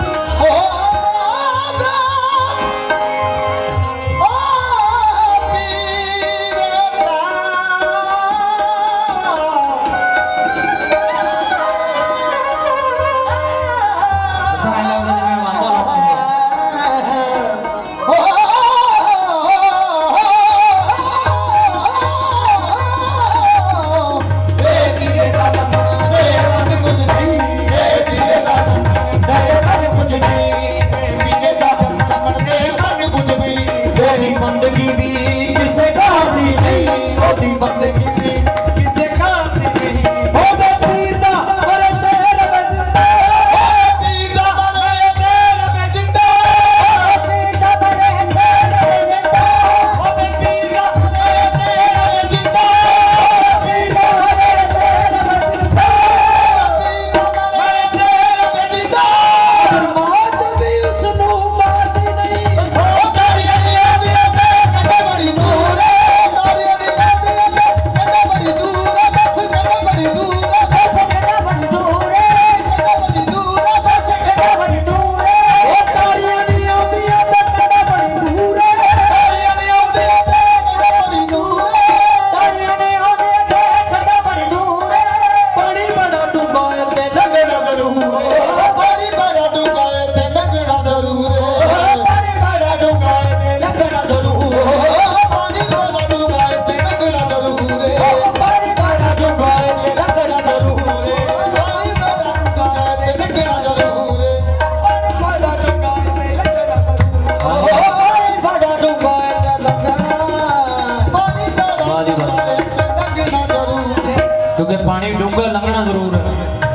क्योंकि पानी डूंगा लंघना जरूर है।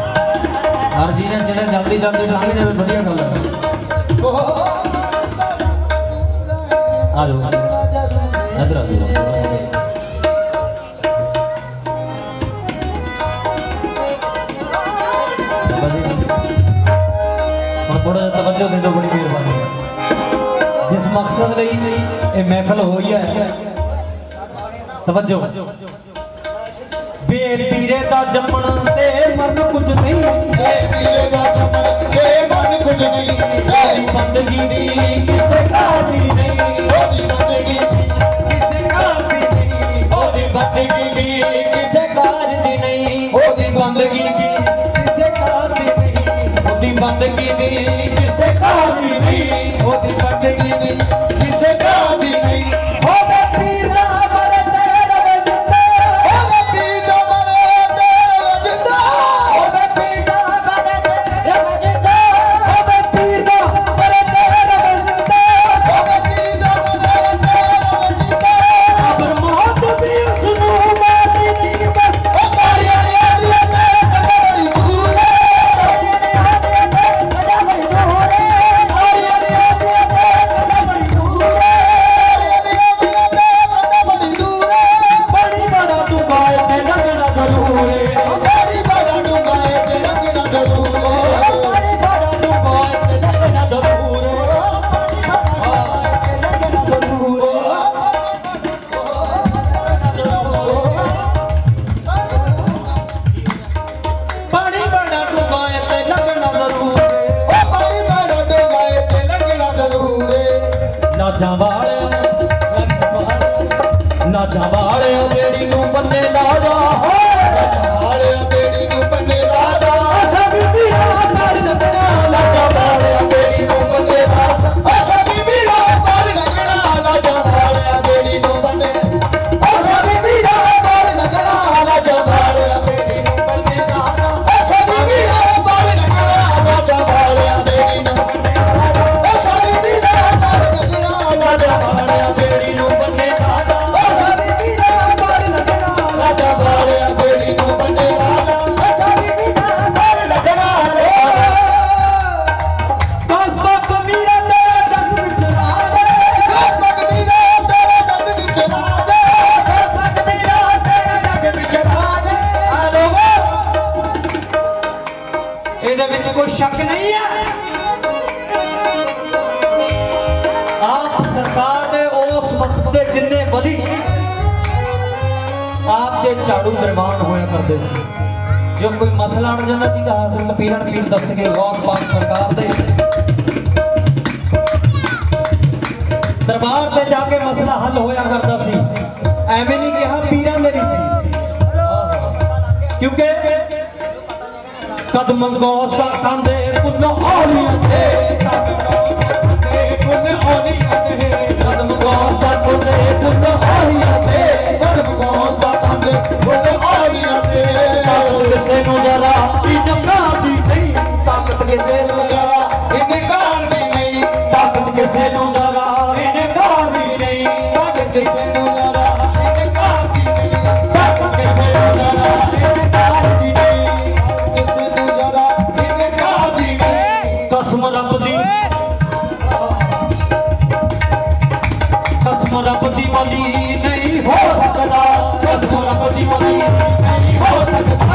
हर जी ने जिन्हें जल्दी जल्दी लंघ जाए बढ़िया गल है। आ जाओ इधर आ जाओ। थोड़ा तवज्जो दे दो, बड़ी मेहरबानी। जिस मकसद लई ये महफिल हुई है, तवज्जो। पीरे दा जमन ते मरन कुछ नहीं, पीरे दा जमन ते मरन कुछ नहीं। ओदी बंदगी दी किसे कार दी नहीं, ओदी बंदगी किसे कार दी नहीं, ओदी बंदगी दी किसे कार दी नहीं, ओदी बंदगी दी किसे कार दी नहीं, ओदी बंदगी दी किसे कार दी नहीं, ओदी बंदगी दी किसे कार दी नहीं। हो बे पीर दा मरे तेरे जिंदा, हो बे पीर दा मरे तेरे जिंदा, हो बे पीर दा मरे तेरे जिंदा, हो बे पीर दा मरे तेरे जिंदा, हो बे पीर दा मरे तेरे जिंदा। अबर मौत भी उसनू मारदी नहीं बस, ओ तारियां दी ते बड़ी दूर है, तारियां दी ते बड़ी दूर है, तारियां दी ते बड़ी दूर है, तारियां दी ते बड़ी दूर है। बड़ी बड़ा डुबाए ते लगना जरूर है, बड़ी बड़ा डुबाए ते लगना जरूर है, बड़ी बड़ा डुबाए ते लगना जरूर है, बड़ी बड़ा डुबाए ते लगना जरूर है। बड़ी बड़ा डुबाए ते लगना जरूर है, बड़ी बड़ा डुबाए ते लगना जरूर है। लाजा वाले बेड़ी नू बन्ने लाजा, लाजा वाले बेड़ी नू बन्ने लाजा, सभी बीरा मार लगना, लाजा वाले बेड़ी नू बन्ने लाजा, सभी बीरा मार लगना, लाजा वाले बेड़ी नू बन्ने, सभी बीरा मार लगना, लाजा वाले बेड़ी नू बन्ने लाजा, सभी बीरा मार लगना, लाजा वाले बेड़ी नू बन्ने लाजा, सभी बीरा मार लगना, लाजा वाले बेड़ी नू बन्ने लाजा, सभी बीरा मार लगना, लाजा वाले दे जिन्ने वली आपके झाड़ू दरबान होया करते सी। जो कोई मसला अड़ जाता कि हासिल पीरन पीर दस्तगीर गौस पाक सरकार दे दरबार से जाके मसला हल होया करता सी। एवें नहीं कहा पीरां दे नहीं, क्योंकि कदम गौस दा कंदे कुल औलिया दे, कदम गौस दा कंदे कुल औलिया दे, कदम गौस दा कंदे कुल औलिया दे। किसे नूं जरा इनकार दी नहीं, ताकत किसे नूं जरा इनकार दी नहीं, ताकत किसे नूं जरा इनकार दी नहीं, ताकत किसे नूं जरा इनकार दी नहीं, ताकत किसे नूं जरा इनकार दी नहीं, किसे नूं जरा इनकार दी नहीं। कसम रब दी, कसम रब दी वली नहीं हो सकता, कसम रब दी वली नहीं हो सकता,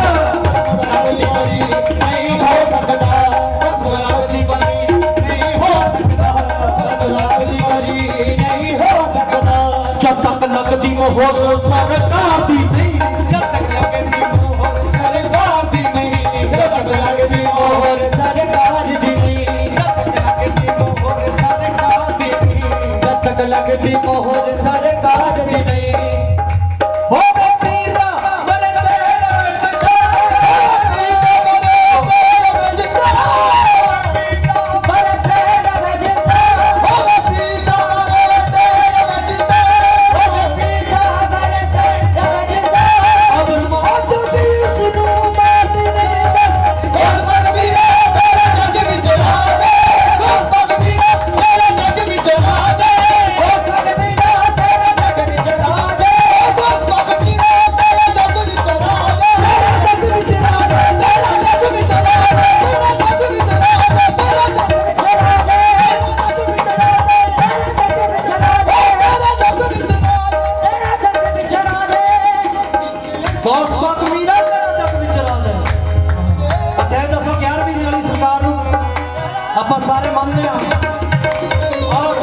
नहीं हो सकता, कसम रब दी वली नहीं हो सकता, कसम रब दी वली नहीं हो सकता। जब तक लगदी मोहर सरकार दी नहीं, जब तक लगदी मोहर सरकार दी नहीं, जब तक लगदी मोहर सरकार दी नहीं, जब तक लगदी मोहर सरकार दी नहीं, जब तक लगदी मोहर सरकार दी नहीं। हो पीरा बड़े तेरा सजा, पीरा बड़े जिता, पीरा बड़े तेरा जिता, हो पीरा बड़े तेरा जिता, हो पीरा बड़े तेरा जिता। अब मौत भी सुनो बात नहीं बस, गोस्ताख पीरा तेरा जग विच राज, गोस्ताख पीरा तेरा जग विच राज, गोस्ताख पीरा तेरा जग विच राज, गोस्ताख पीरा तेरा जग विच राज, तेरा जग विच राज, तेरा जग विच राज, तेरा जग विच राज, तेरा जग विच राज, तेरा जग विच राज, तेरा जग विच राज, तेरा जग विच राज, तेरा जग विच राज। गौस पाक मीरा तेरा जग विच राज है। अच्छा ये दसो 11वीं वाली सरकार नूं ਆਪਾਂ ਸਾਰੇ ਮੰਨਦੇ ਹਾਂ, और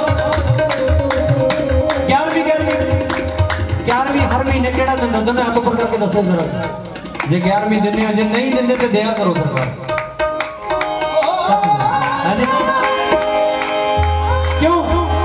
11वीं हर महीने केड़ा दिन दिंदे ने, हाथ ऊपर करके दसो जरा। जे 11वीं दिंदे हो, जे नहीं दिंदे तो दिया करो सरकार, है जी? क्यों?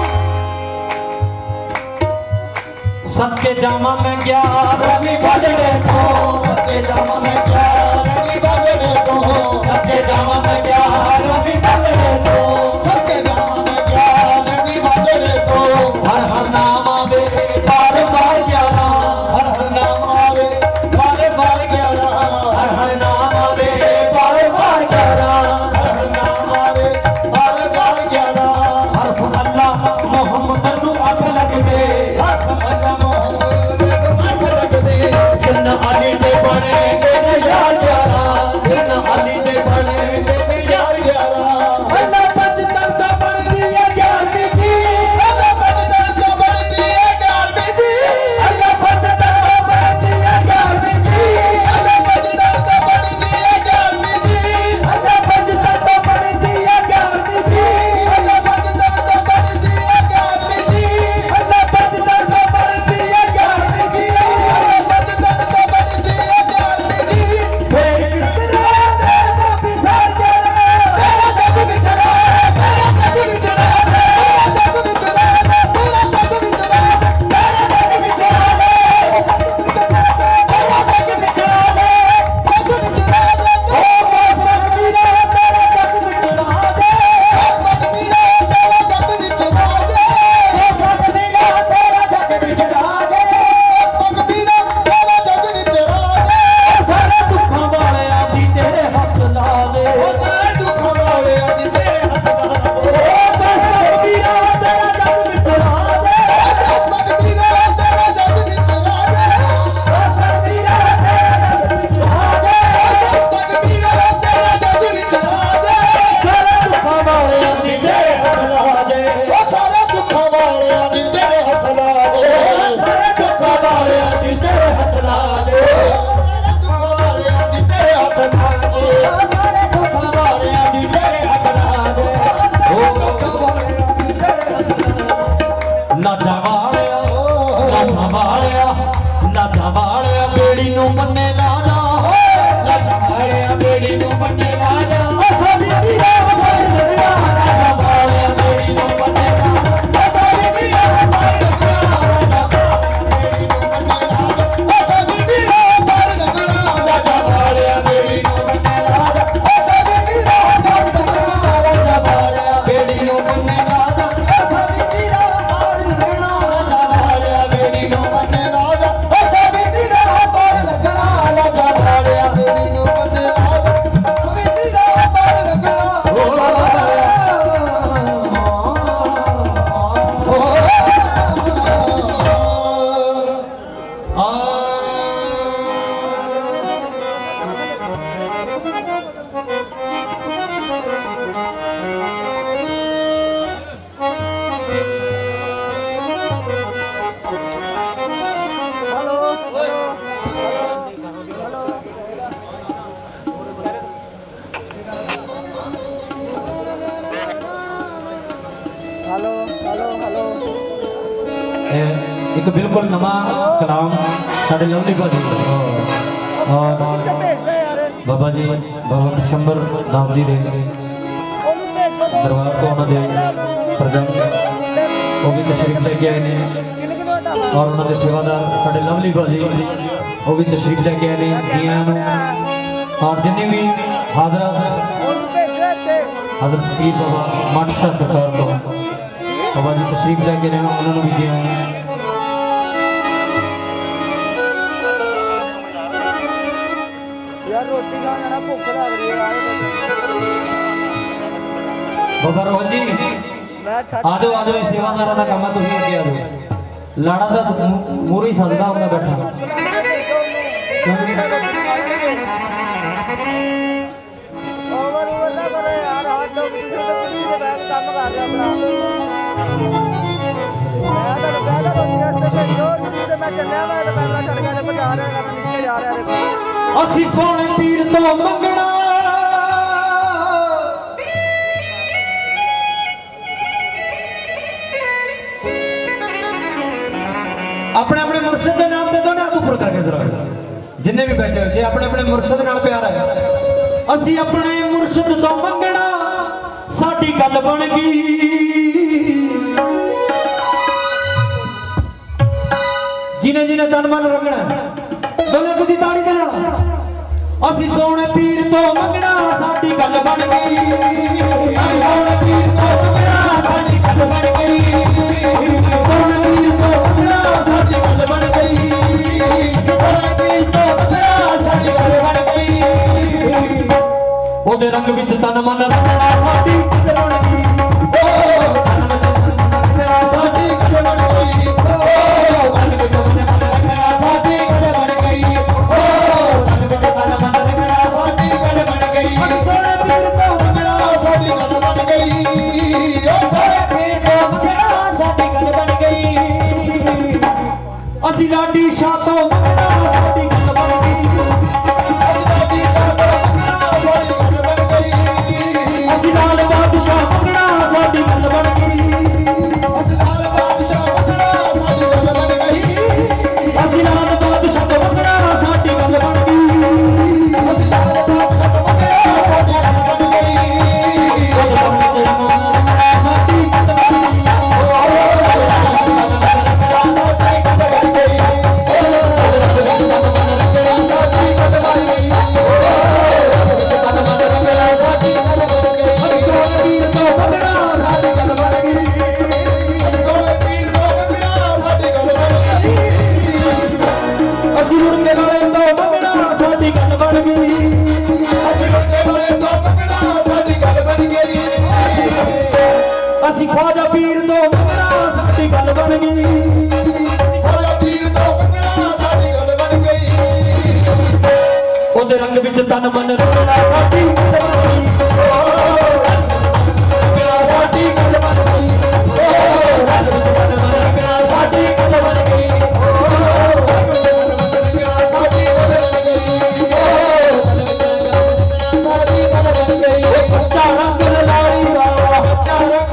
सबके जामा में 11वीं बजने को, सबके जामा में 11वीं बजने को, सबके जामा में 11वीं बजने को, सबके जामा में 11वीं बजने को। हर हर नाम आवे बार बार 11, हर हर नाम आवे बार बार 11, हर हर नाम आवे बार बार 11, हर हर नाम आवे बार बार 11। हरफ अल्लाह मोहम्मद नू 8 लगदे, हरफ अल्लाह मोहम्मद नू 8 लगदे। किन अली दे बने ने यार 11, किन अली दे बने ने यार 11। अल्लाह पंज तख्ता बनदी है 11वीं जी, अल्लाह पंज तख्ता बनदी है 11वीं जी, अल्लाह पंज तख्ता बनदी है 11वीं जी, अल्लाह पंज तख्ता बनदी है 11वीं जी, अल्लाह पंज तख्ता बनदी है 11वीं जी, अल्लाह पंज तख्ता बनदी है 11वीं जी, अल्लाह पंज तख्ता बनदी है 11वीं जी, अल्लाह पंज तख्ता बनदी है 11वीं जी। फिर किस तरह तेरा विसार तेरा जग विच राज, तेरा जग विच राज, तेरा जग विच राज, तेरा जग विच राज, तेरा जग विच राज, तेरा जग विच राज, जग विच राज। ओ गोस्ताख पीरा तेरा जग विच राज, गोस्ताख पीरा तेरा जग विच राज, गोस्ताख पीरा तेरा जग विच राज, गोस्ताख पीरा तेरा जग विच राज। सारे दुखां वालियां दी तेरे हत्थ ला दे, ओ सारे दुखां वालियां दी तेरे हत्थ ला दे। ओ गोस्ताख पीरा तेरा जग विच राज, गोस्ताख पीरा तेरा जग विच राज, गोस्ताख पीरा तेरा जग विच राज, गोस्ताख पीरा तेरा जग विच राज। सारे दुखां वालियां दी तेरे हत्थ ला दे, ओ सारे दुखां वालियां दी तेरे हत्थ ला दे, सारे दुखां वालियां दी तेरे हत्थ ला दे, सारे दुखां वालियां दी तेरे हत्थ ला दे, सारे दुखां वालियां दी तेरे हत्थ ला दे, ओ दुखां वालियां दी तेरे हत्थ ला दे। ना जावालिया लाचा वाले बेड़ी नू मन्ने ला जा लाचा वाले बेड़ी नू मन्ने ला जा साडी दी मार लगना लाचा वाले बेड़ी नू मन्ने ला जा साडी दी मार लगना लाचा बेड़ी नू मन्ने ला जा साडी दी मार लगना लाचा वाले बेड़ी नू मन्ने ला जा साडी दी मार लगना लाचा वाले बेड़ी नू मन्ने ला जा साडी दी मार लगना लाचा वाले बेड़ी नू मन्ने ला जा साडी दी मार लगना लाचा वाले बेड़ी नू मन्ने ला एक बिल्कुल नवा कलाम साढ़े लवली भाजी और बाबा जी बाबा शंबर दास जी दे दरबार तो उन्होंने प्रजन वो भी तशरीफ लेके आए हैं और उन्होंने सेवादार साढ़े लवली भाजी वो भी तशरीफ लेके आए हैं जियां और जिन्हें भी हाजरा हजरत पीर बाबा मानशाह सरकार को बाबा जी तशरीफ लेके आए उन्होंने भी जिया बाबा रोहन जी आ जाओ सेवादार का काम है तुम अगे आ जाओ लाड़ा का मूरे ही सजदा होंगे बैठा असी सोने पीर तो मंगना अपने अपने मुर्शिद के नाम से दोनों हाथ ऊपर करके जरा जिन्ने भी बैठे हो अपने अपने मुर्शिद नाल प्यार है असी अपने मुर्शिद तो मंगना साडी गल बन गई जिन्हें जिन्हें तन मन रंगना दोनों कुछ ताड़ी देना असी सोने पीर तो मंगना साडी गल बन गई असी सोने पीर तो मंगना साडी गल बन गई सोने पीर तो मंगना साडी गल बन गई सोने पीर तो मंगना साडी गल बन गई ओदे रंग विच तन मन रंगना साडी गल बन गई ओ तन मन रंगना साडी गल बन गई ओ मन विच मन रंगना साडी गल बन गई ओ तन विच तन मन रंगना साडी गल बन गई सोने पीर तो मंगना साडी गल बन गई ओ सोने पीर तो मंगना साडी गल बन गई असी लाडी शाह तो मंगना साडी गल बन गई असी लाडी शाह तो मंगना साडी गल बन गई असी लाल बादशाह मंगना साडी गल बन गई असी लाल बादशाह मंगना साडी गल बन गई असी लाल बादशाह तो मंगना साडी गल बन गई असी लाल बादशाह तो मंगना साडी गल बन गई साडी गल बन ख्वाजा पीर तो मंगना साडी गल बन गई ख्वाजा पीर तो मंगना साडी गल बन गई ओदे रंग विच तन मन रंगना साडी गल बन गई साडी गल बन गई ओ रंग विच तन मन रंगना साडी गल बन गई ओ रंग विच तन मन रंगना साडी गल बन गई ओ रंग विच तन रंगना साडी गल बन गई कच्चा रंग लारी वाला कच्चा रंग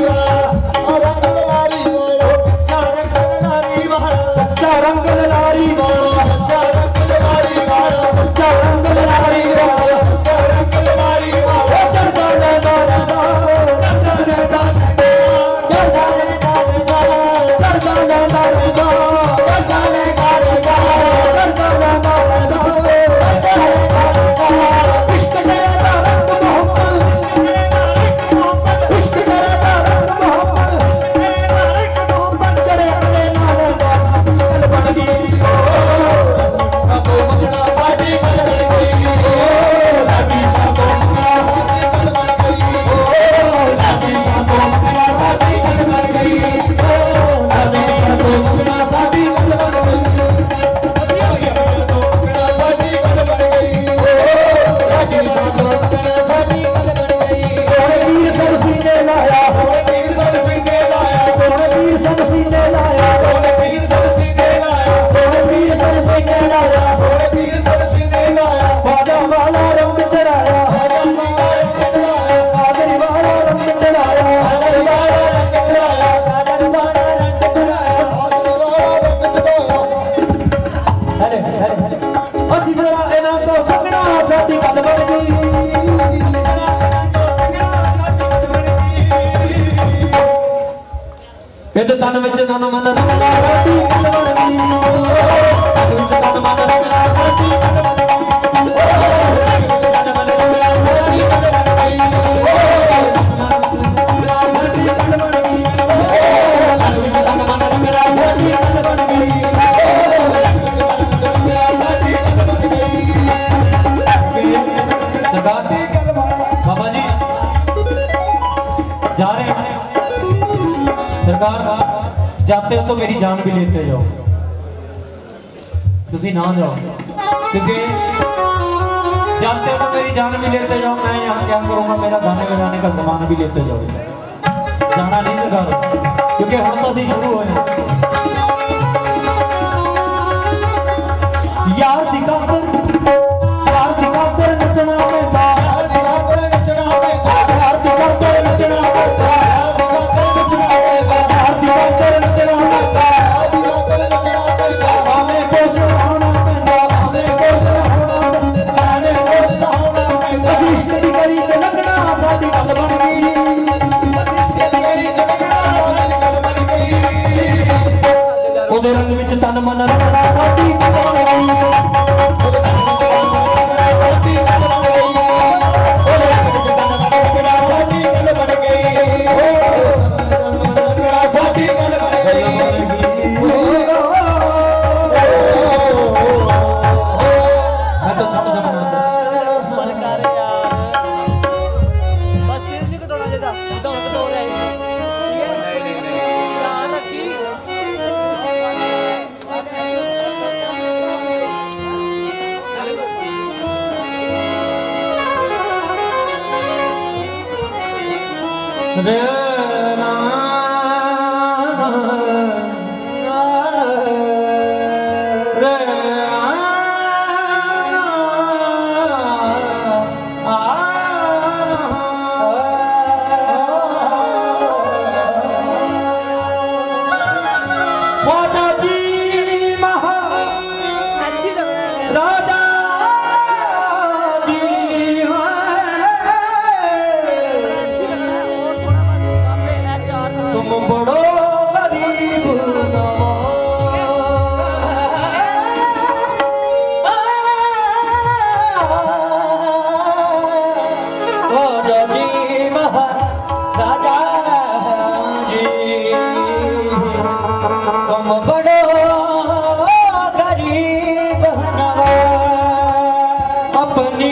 रंग लारी ਇਹਦੇ ਤਨ ਵਿੱਚ ਤਨ ਮਨ ਰੰਗਣਾ ਸਾਡੀ ਗੱਲ ਬਣ ਗਈ ਤਨ ਵਿੱਚ ਤਨ ਮਨ ਰੰਗਣਾ ਸਾਡੀ ਗੱਲ ਬਣ ਗਈ ਤਨ ਵਿੱਚ ਤਨ ਮਨ ਰੰਗਣਾ ਸਾਡੀ ਗੱਲ ਬਣ ਗਈ ਸਾਡੀ ਗੱਲ ਬਣ ਗਈ ਤਨ ਵਿੱਚ ਤਨ ਮਨ ਰੰਗਣਾ ਸਾਡੀ ਗੱਲ ਬਣ ਗਈ ਸਾਡੀ ਗੱਲ ਬਣ ਗਈ ਸਰਦਾਰ ਦੀ ਗੱਲ ਬਾਬਾ जी जा रहे हैं सरकार जाते हो तो मेरी जान भी लेते जाओ तुसी ना जाओ क्योंकि जाते हो तो मेरी जान भी लेते जाओ मैं यहाँ क्या करूँगा मेरा गाने बजाने का सामान भी लेते जाओ जाना नहीं सरकार क्योंकि हम तो अभी शुरू हुए यार दिखाकर नचना पैदा यार दिखाकर नचना पैदा यार दिखाकर नचना पैदा रंग विच तन मन रंगना साडी गल बन गई साडी गल बन गई ओले रंग विच तन मन रंगना साडी गल बन गई साडी गल बन गई मैं तो छप छप नाच मन कर यार बस सिर नहीं कटोना देता तो कटो रहे नहीं यार रखी रे ना रे ख्वाजा जी राजा तुम बड़ो गरीब राजा जी महाराजा जी तुम बड़ो गरीब अपनी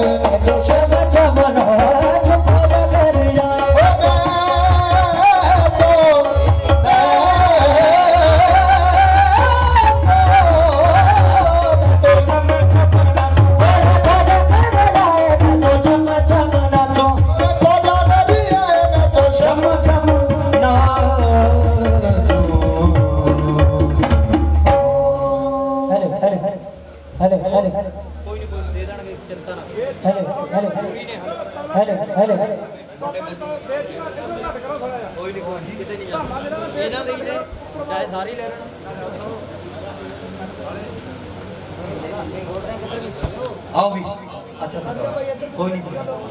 आओ भी अच्छा सर कोई नहीं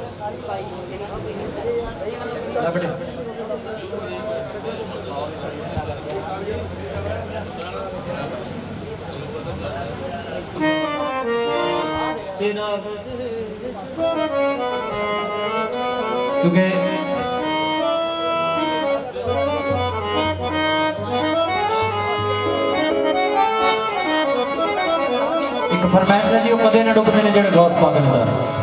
क्योंकि एक फरमाइश है जी वो कदे ना डुबते ने जेड़े गौस पाक ने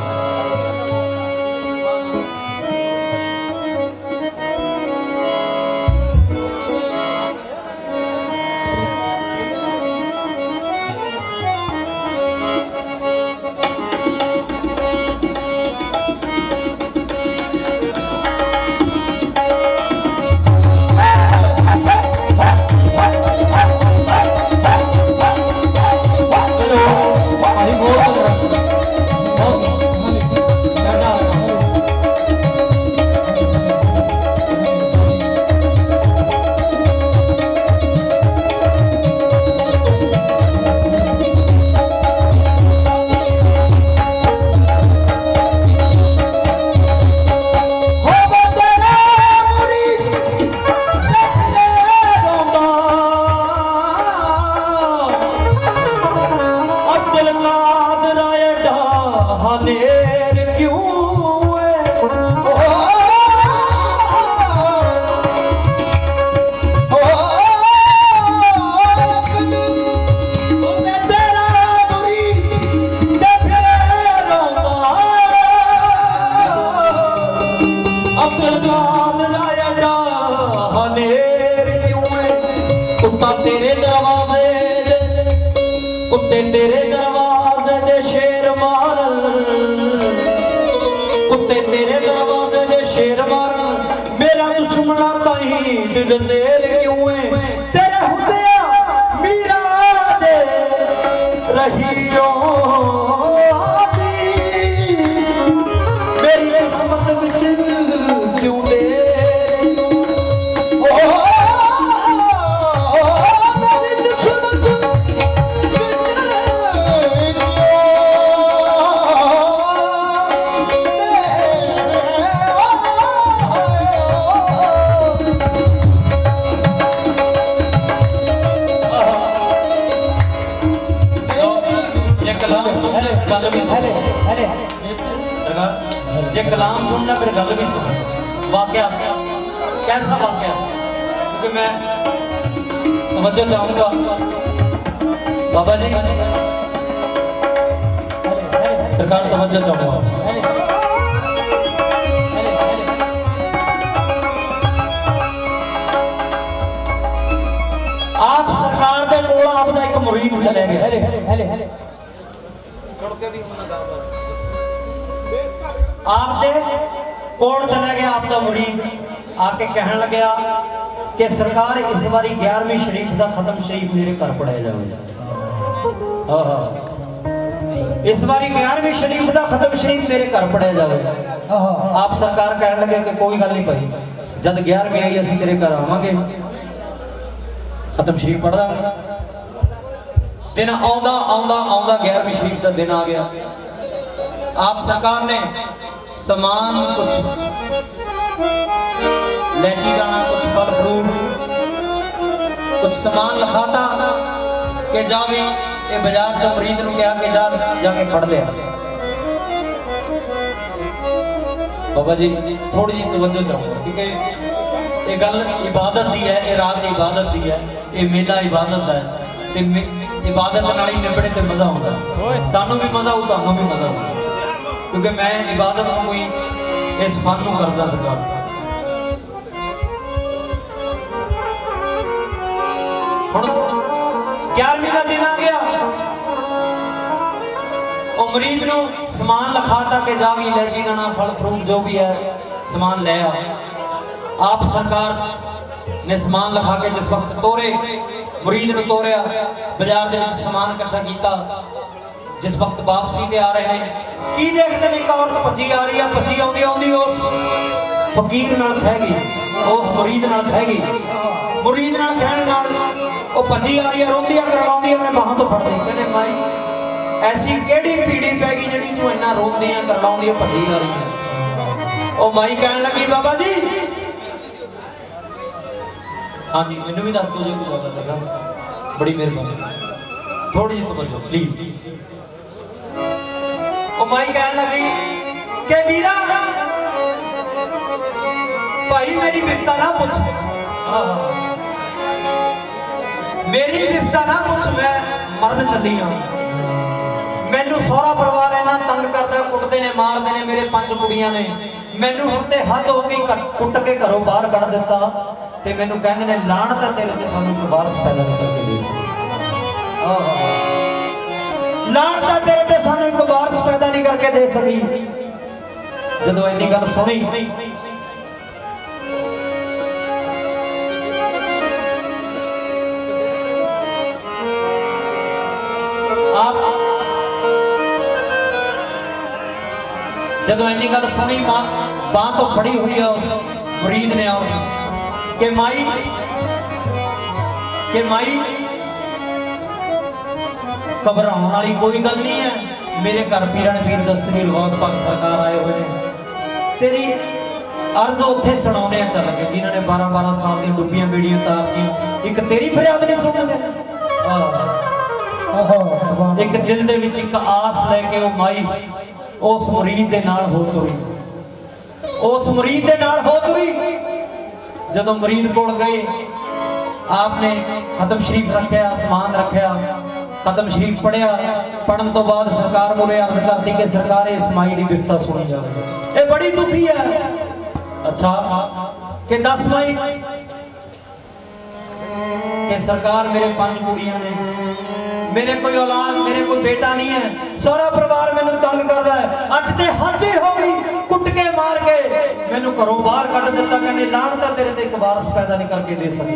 तेरे दरवाजे दे शेर मारन कुत्ते तेरे दरवाजे दे शेर मारन मेरा दुश्मना ताही दिल ज़ेल क्यों है तेरे हुंदिया मीरा दे रहियो मेरी किस्मत विच क्यों दे जे कलाम सुनना फिर गल भी सुन वाकया कैसा वाकया क्योंकि मैं तवज्जो चाहूंगा बाबा जी सरकार तवज्जो चाहूंगा आप सरकार दे कोल आपदा एक मुरीद चले गए सुन के भी आप कौन चला गया आपका मुरीद आके कहने लगे कि सरकार इस बारी 11वीं शरीफ का खत्म शरीफ मेरे घर पढ़ाया जाए इस बारी 11वीं शरीफ का खत्म शरीफ मेरे घर पढ़ाया जाए आप सरकार कहने लगे कि कोई गल नहीं भाई जब 11वीं आई असं तेरे घर आवांगे खत्म शरीफ पढ़ दांगे दिन आउंदा आउंदा आउंदा 11वीं शरीफ का दिन आ गया आप सरकार ने सामान कुछ लैची दाना कुछ फल फ्रूट कुछ सामान लिखाता कि जावे ये बाजार च मरीद नूं कहा कि जाके फड़ लिया बाबा जी थोड़ी जी तवज्जो चाहूंगा क्योंकि ये गल इबादत दी है ये रात इबादत दी है ये मेला इबादत है ते इबादत नाल ही निबड़े ते मजा आउंदा सानू भी मजा आऊ तुहानू भी मजा आऊ क्योंकि मैं इबादत को कोई इस फन को करता सका। हुण 11वीं का दिन आ गया, मुरीद नूं समान लिखाता कि जा भी इलायची दाना फल फ्रूट जो भी है समान ले आ। आप सरकार ने समान लिखा के जिस वक्त तोरे मुरीद ने तोरिया बाजार दे विच समान इकट्ठा किया। जिस वक्त वापसी पे आ रहे हैं की देखते हैं एक औरत भज्जी आ रही है, भज्जी आउंदी आउंदी उस फकीर नाल खह गई, उस मुरीद नाल खह गई। मुरीद नाल कहण नाल ओ भज्जी आ रही है, रोंदी है, करवाउंदी अपने बाहों तो फड़ ली। कहंदे माई ऐसी केड़ी पीड़ी पै गई जिहड़ी तू इन्ना रोंदी है, करवाउंदी है, भज्जी आ रही है। ओ माई कहण लगी बाबा जी हाँ जी मैनू भी दस दो जो कुछ होगा सका, बड़ी मेहरबानी, थोड़ी जी तवज्जो प्लीज। ओ माई कहने लगी कि वीरा भाई मेरी विपता ना पूछ, मेरी विपता ना पूछ, मैं मरन चली हाँ। मैनू सोहरा परिवार इन्ना तंग करता, कुटते ने मारते ने, मेरे 5 कुड़ियां ने मैनू हुण ते हद हो गई, कुट के घरों बाहर कढ़ दिता ते मैनू कहंदे ने लानत है तेरे ते, सानू कोई वारस पैदा नहीं करके दे सकदा। लानत है तेरे ते, सानू एक वारस पैदा नहीं करके दे सकी। जदों इन्नी गल सुनी आप जदों इन्नी गल सुनी बांह तो फड़ी हुई है उस मुरीद ने और कि माई घबराने वाली कोई गल नहीं है। मेरे घर पीरन पीर दस्तगीर गौस पाक सरकार आए हुए ने, तेरी अर्ज उत्थे सुनाने चल के जिन्होंने 12-12 साल दी डुब्बियां बेड़ियां तारती, एक तेरी फरियाद नहीं सुनते। एक दिल दे विच एक आस लेके वो माई उस मुरीद दे नाल हो तुरी, उस मुरीद दे नाल हो तुरी। जदों मुरीद कोल गए आपने खत्म शरीफ रखा, समान रखा, खत्म शरीफ पढ़िया। पढ़न तो बाद सरकार मुरे अर्ज करती कि सरकार इस माई की विपता सुनी जाए, ये बड़ी दुखी है। अच्छा कि 10 माई कि सरकार मेरे 5 कुड़ियां ने, मेरे कोई औलाद, मेरे कोई बेटा नहीं है, सारा परिवार मैनू तंग करता है। अज ते हद ही हो गई, कुट के मार के मैनू घरों बाहर कढ़ दिता। कहने लानत तेरे ते, एक वारस पैदा नहीं करके दे सकी।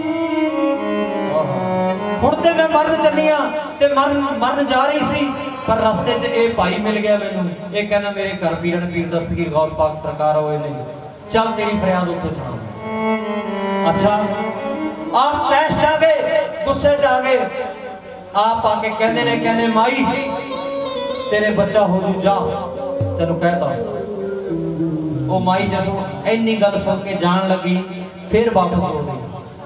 हुण ते मैं मरन चली हाँ ते मरन जा रही सी, पर रस्ते च ये भाई मिल गया मैनू। ये कहना मेरे घर पीरन पीर दस्तगीर गौस पाक सरकार होए ने, चल तेरी फरियाद उत्थे सुना। अच्छा आप तैश च आ गए, गुस्से च आ गए। आप आके कहते ने, कहने माई तेरे बच्चा हो जू, जा तेनू कहता। ओ माई जदों इन्नी गल सुन के जान लगी, फिर वापस हो गई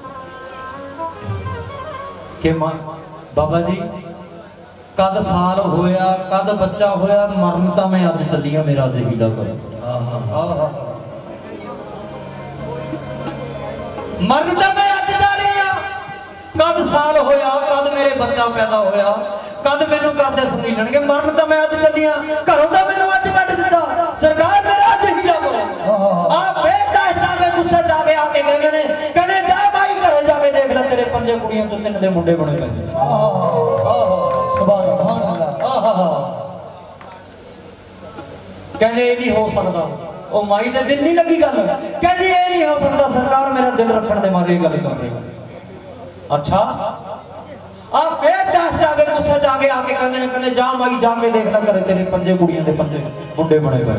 कि बाबा जी कद साल होया, कद बच्चा होया, मरन तो मैं अज चली हाँ, मेरा अज हीला करो। मरन तो मैं अज जा रही हाँ, कद साल होया, कद मेरे बच्चा पैदा होया, कद मैनू करदे समझणगे। मरन तो मैं अज चली हाँ, घरों तो मैनू अज कट दिता, सरकार मेरा अज हीला करो। आप फिर दस जाके गुस्से जाके आके कहने ने, कहने जा भाई घरे जाके देख ले तेरे 5 कुड़ियां चों 3 दे मुंडे बने पे। सुभान अल्लाह। कहने ये नहीं हो सकता। ओ माई दे दिल नहीं लगी गल, कहने ये नहीं हो सकता, सरकार मेरा दिल रखने दे मारे गल कर रही। अच्छा आप फिर दस जाके गुस्से जाके आके कहने जा माई जाके देख ले करे तेरे 5 कुड़ियां दे 5 मुंडे बने पे।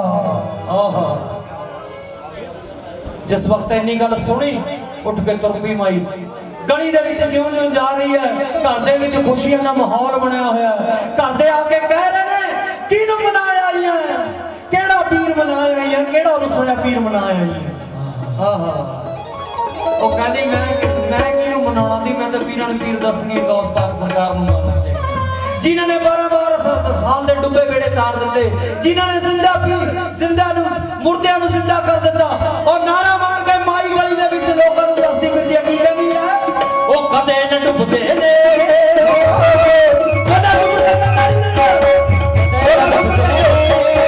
जिस वक्त इन्नी गल सुनी उठ के तुर पई माई। गली दे विच जिउं-जिउं जा रही है, घर दे विच खुशियां दा माहौल बनया होया। घर दे आके कह रहे ने किनू मनाया आईयां, केड़ा पीर मनाया आईयां, केड़ा रुसड़ा पीर मनाया आईयां। ओ कहंदी मैं किनू मनाउणा दी, मैं तो पीरन पीर दस्तगीर गौस पाक सरकार नूं मनाउणा, जिन्होंने 12-12 साल दे डुबे बेड़े तार दिते, जिन्होंने जिंदा मुर्दियां नूं जिंदा कर दिता। और नारा मार के माई गली दे विच लोकां नूं दसदी फिरदी है, की कहंदी है ओ कदे न डुबदे ने, कदे डुबदे ने,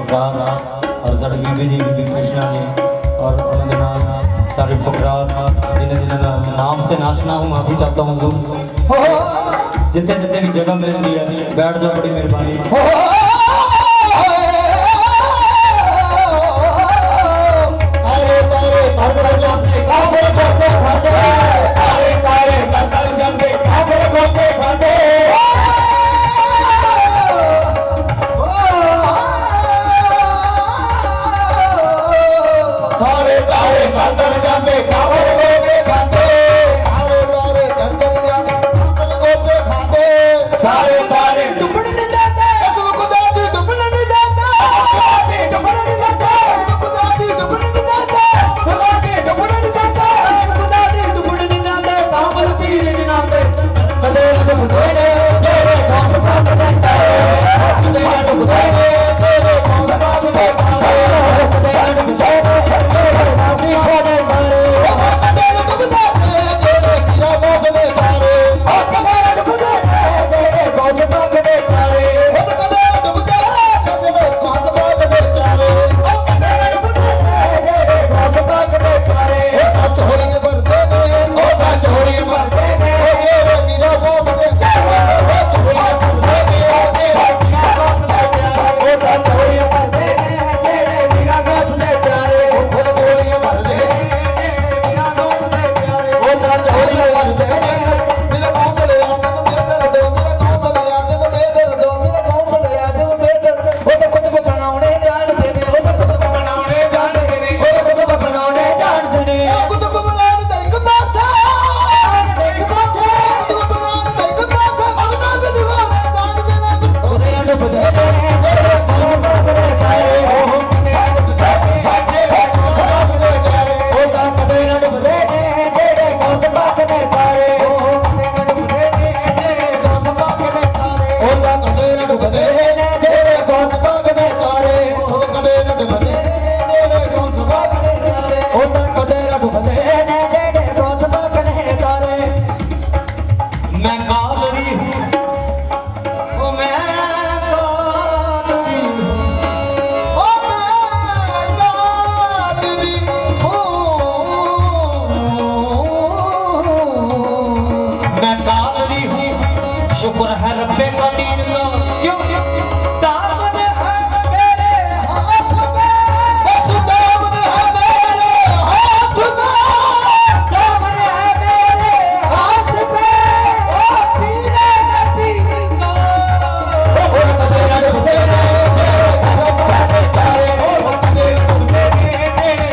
फकरार और साढ़े बीबी जी बीबी कृष्णा जी और उन्होंने नाम सारे फकरार जिन्हें जिन्हें नाम से नाचना हूँ माफी चाहता हूँ हजूर। जितने जितने भी जगह मिल रही है बैठ जाओ, बड़ी मेहरबानी। शुक्र है रब्बे कदीर का, क्यों दामन है मेरे हाथ में, बस दामन है मेरे हाथ में, दामन है मेरे हाथ में, ओ पीरे पीरी का ओ तेरा तेरे तेरे तारे ओ तेरे तेरे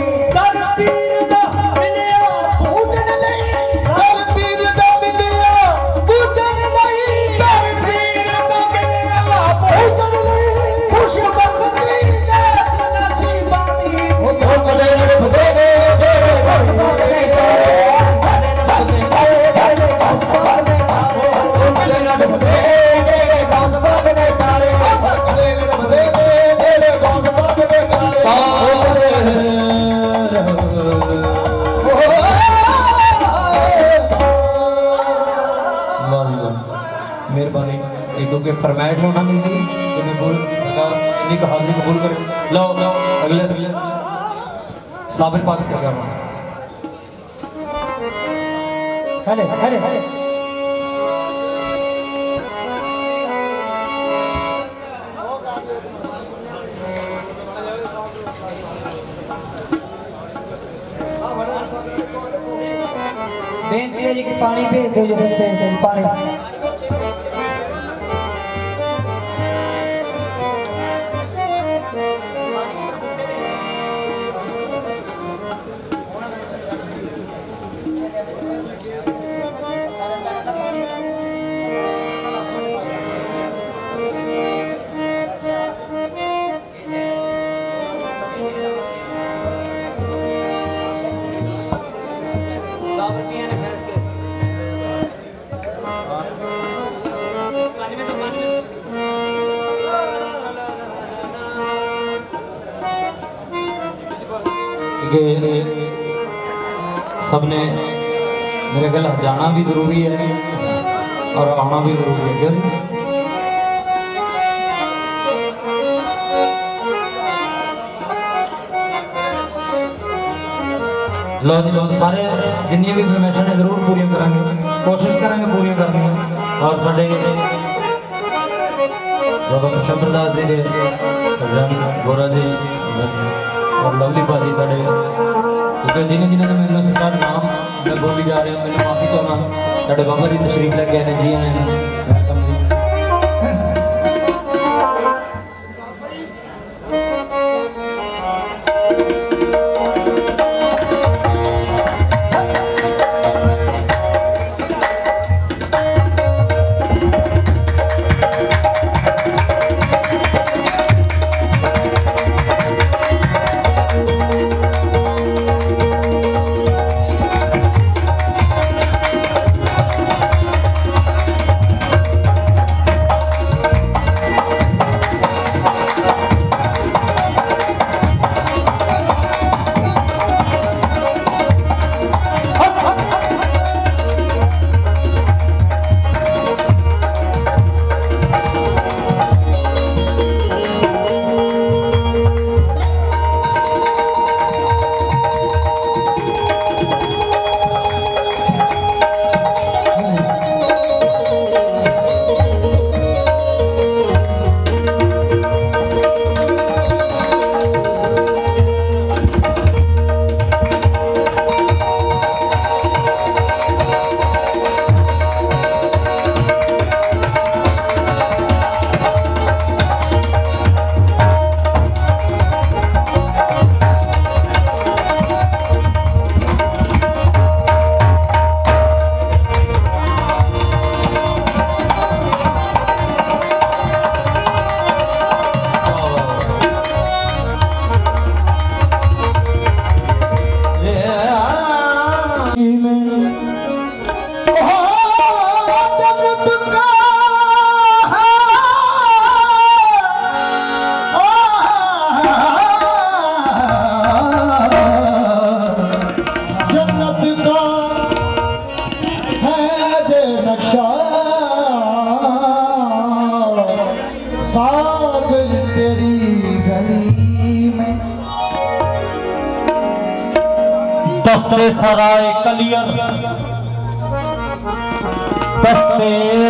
कर पीर दा मिलिया पूजन लई, कर पीर दा मिलिया फरमाइश होना नहीं सी कि मैं बोल सरकार इन्हीं का हाजिरी कबूल करे। लो अगले साबिर पाक सरकार हरे हरे हरे बेंच के पानी भेज दो जो स्टैंड पे पानी सबने मेरे ख्याल जाना भी जरूरी है और आना भी जरूरी है क्यों लो जी लो सारे जिन्नी भी इन्फॉर्मेशन है जरूर पूरी करेंगे कोशिश करेंगे पूरी करनी और साढ़े बाबा शंबरदास जी के गोरा जी और लवली भाजी साढ़े क्योंकि जिन्हें जिन्होंने मैंने सरकार नाम मैं बोली जा रहे हैं मैंने माफ़ी चाहना साढ़े बाबा जी तशरीफ लेके आए जी आए हैं वेलकम जी दस्ते सराय कलियर दस्ते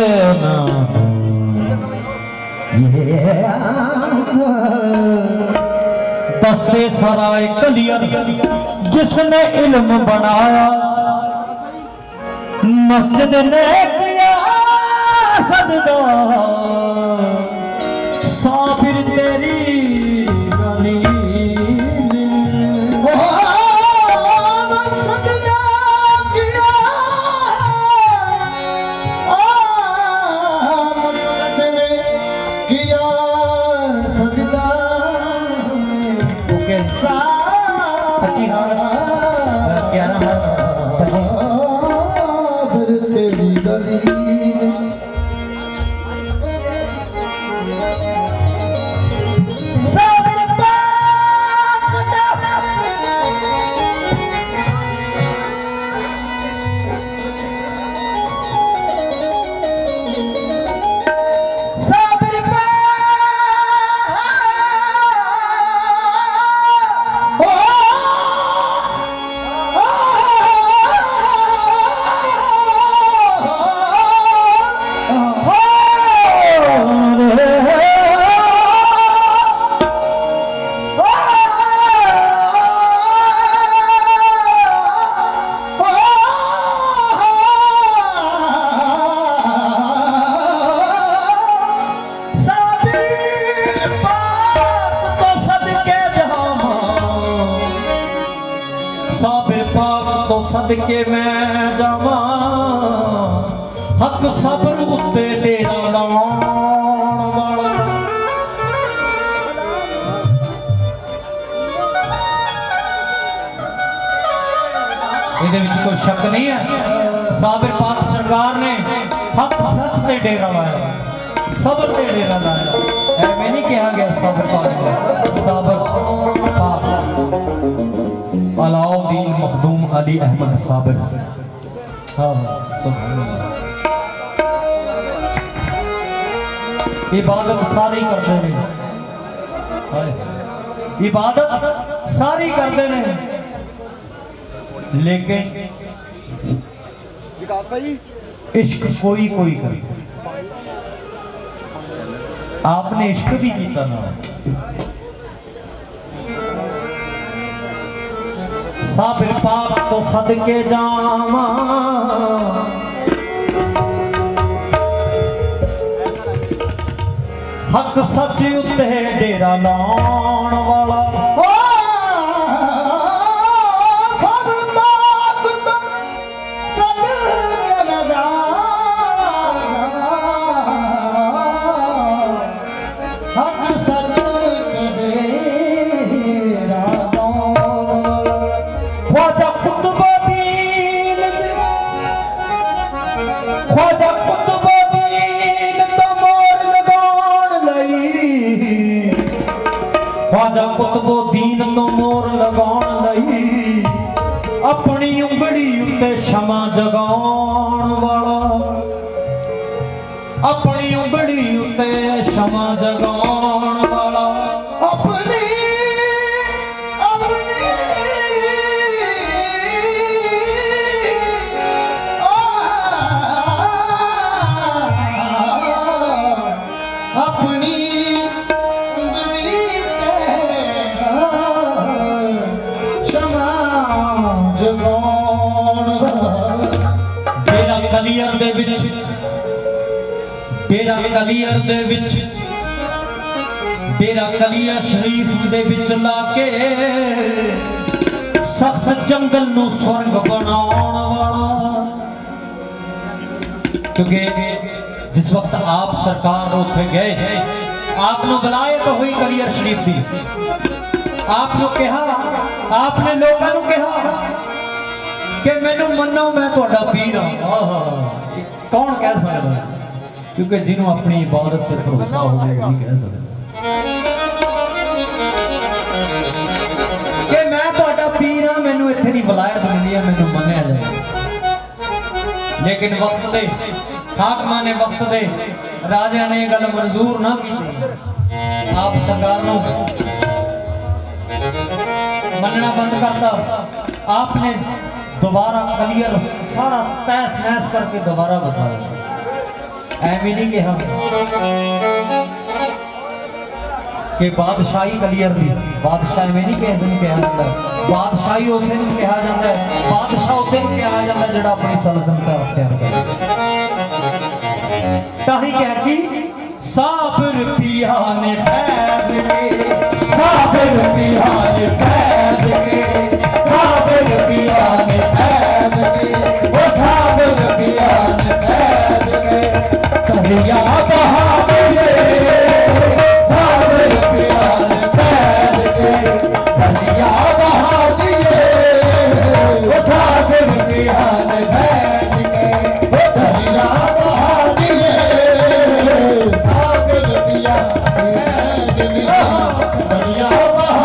दस्ते सराय कलियर जिसने इल्म बनाया मस्जिद ने किया सजदा साबिर तेरी गली सदके मैं जावा हक सबर उत्ते डेरा लाउण वाला। ਇਹਦੇ ਵਿੱਚ कोई शक नहीं है। साबिर पाक सरकार ने हक सच ते डेरा लाया, सबर ते डेरा लाया। ऐवें नहीं कहा गया साबिर पाक ने, साबिर पाक अलाउद्दीन मखदूम अली अहमद साबिर। हाँ सुभान अल्लाह। इबादत सारी करते हैं, इबादत सारी करते हैं, लेकिन विकास भाई इश्क कोई कोई करे। आपने इश्क भी किया ना। साबिर पाक तो सदके जावा हक सच उत्ते डेरा लाउण वाला। ख्वाजा कुतुबुद्दीन तो मोर लगाउण लई अपनी उंगली उत्ते क्षमा जगाउण वाला, अपनी उंगली उत्ते क्षमा जगाउण वाला। अपनी डेरा कलियर शरीफ दे विच लाके सख्त जंगल नू स्वर्ग बनाउण वाला। क्योंकि जिस वक्त आप सरकार उत्थे गए, आपने बुलाए तो हुई कलियर शरीफ दी, आपने कहा, आपने लोगों को कहा कि मैनू मनो मैं तुहाडा पीर हां। कौन कह सकता है? क्योंकि जिन्हों अपनी इबादत पर भरोसा हो गया नहीं कह सकता कि मैं तुहाडा पीर हां, मैनू इत्थे नहीं वलायत मिली है, मैनू मन्निया जाए। लेकिन वक्त दे हाकमां ने, वक्त दे राजा ने यह गल मंजूर ना की। आप सरकार नूं मनना बंद करता। आपने दोबारा कलियर सारा तहस नहस करके दोबारा बसाया। ऐਵੇਂ नहीं कहा कि बादशाही कलियर दी, बादशाह ऐਵੇਂ नहीं किसी ने कहा जाता। बादशाही उसे नहीं कहा जाता है, बादशाह उसे नहीं कहा जाता जिहड़ा अपनी सल्तनत अख्तियार करे। ताही कहती साबिर पिया ने फैज़ के, साबिर पिया ने फैज़ के, साबिर पिया ने फैज़ के, वो साबिर पिया ने फैज़ के। कलिया बहादुर साबिर पिया ने फैज़ के, कलिया बहादुर वो साबिर पिया ने फैज़ के, वो कलिया बहादुर साबिर पिया ने फैज़ के, कलिया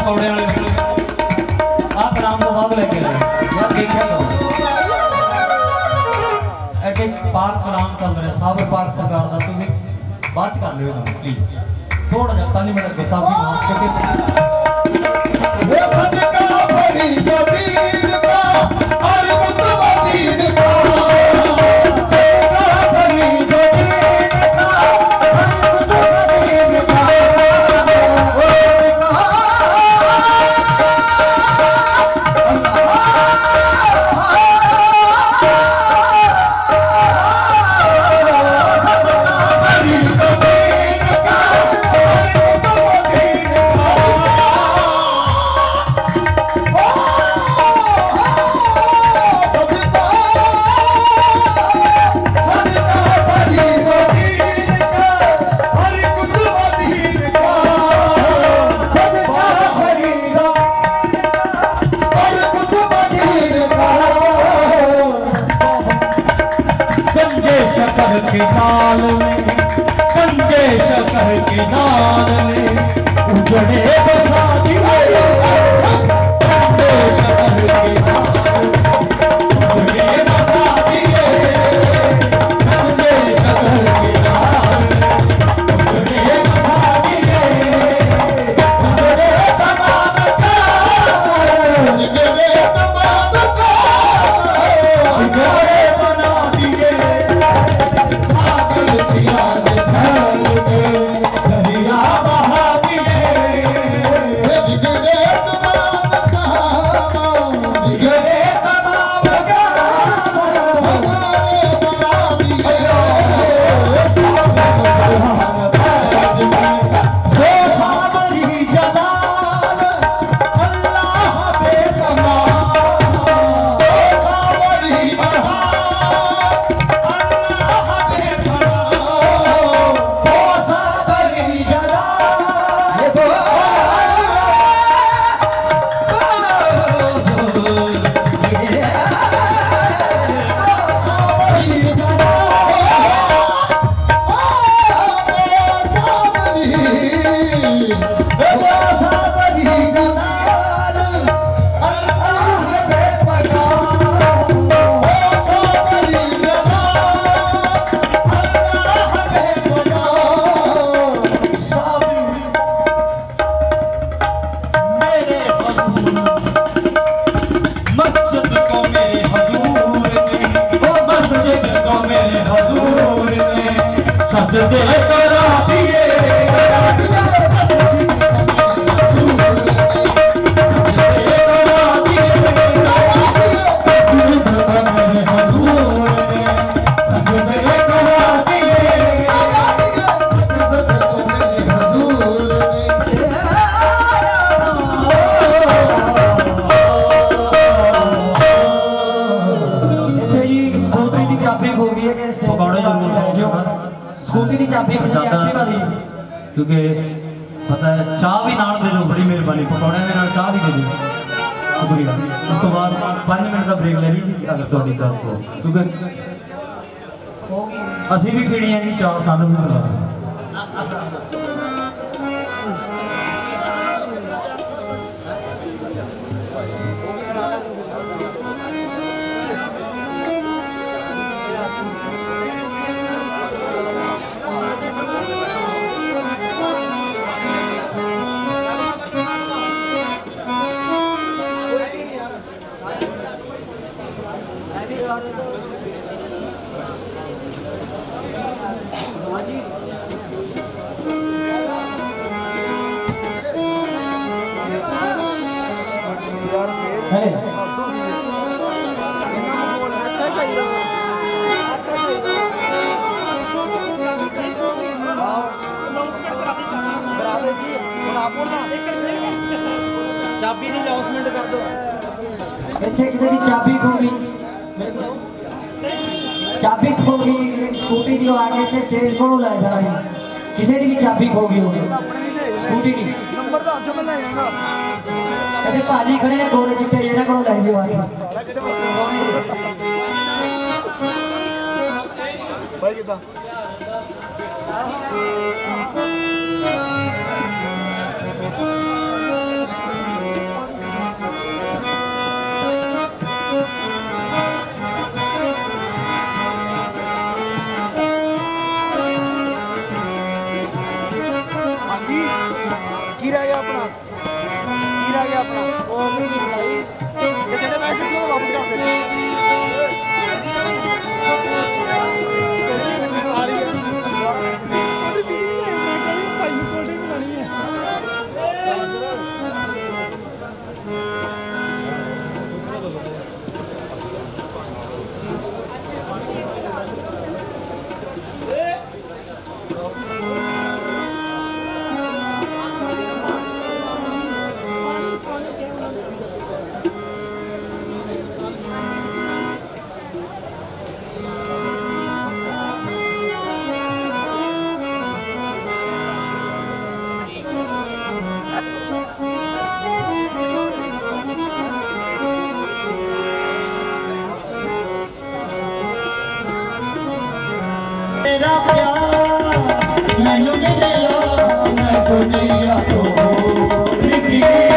पकौड़े वाले आप राम तो बाद लेके आए यार देखा ही एटे पार्क प्लान चल रहा है साबर पार्क सरकार का तुझे बात कर लियो ना प्लीज थोड़ा जा 5 मिनट गुस्ताखी माफ करके वो सदका फरीद दीन का और मुतमदीन का सदका फरीद दीन का और मुतमदीन का के नाल में कंजे शकर के नाल में उजड़े बसा दिए कंजे शकर के नाल उजड़े बसा दिए कंजे शकर के नाल उजड़े बसा दिए उजड़े तमाम का उजड़े तमाम का उजड़े बना दिए दरिया बहा दिए सजदे करा दिए स्कूटी की चाबी क्योंकि पता है चाह भी नाल दे दो बड़ी मेहरबानी पकौड़े के नाल चाह भी दे दो शुक्रिया उस तो बाद 5 मिनट का ब्रेक ले ली अगर थोड़ी इजाजत हो क्योंकि असी भी पीनी है जी चाह सानू भी बुला चाबी दी अनाउंसमेंट कर दो इतने किसी की चाबी खो गई स्कूटी की आगे से स्टेज को लै जाना किसी की भी चाबी खो गई होगी स्कूटी की नंबर तो आज में लेगा अरे भाजी खड़े हैं गोरे चिट्टे जेड़ा को लै जियो आगे भाई किदा की रह गया अपना ये जेडे मैच कितने वापस कर दे तेरा प्यार मैनू मिलिया मैं दुनिया तो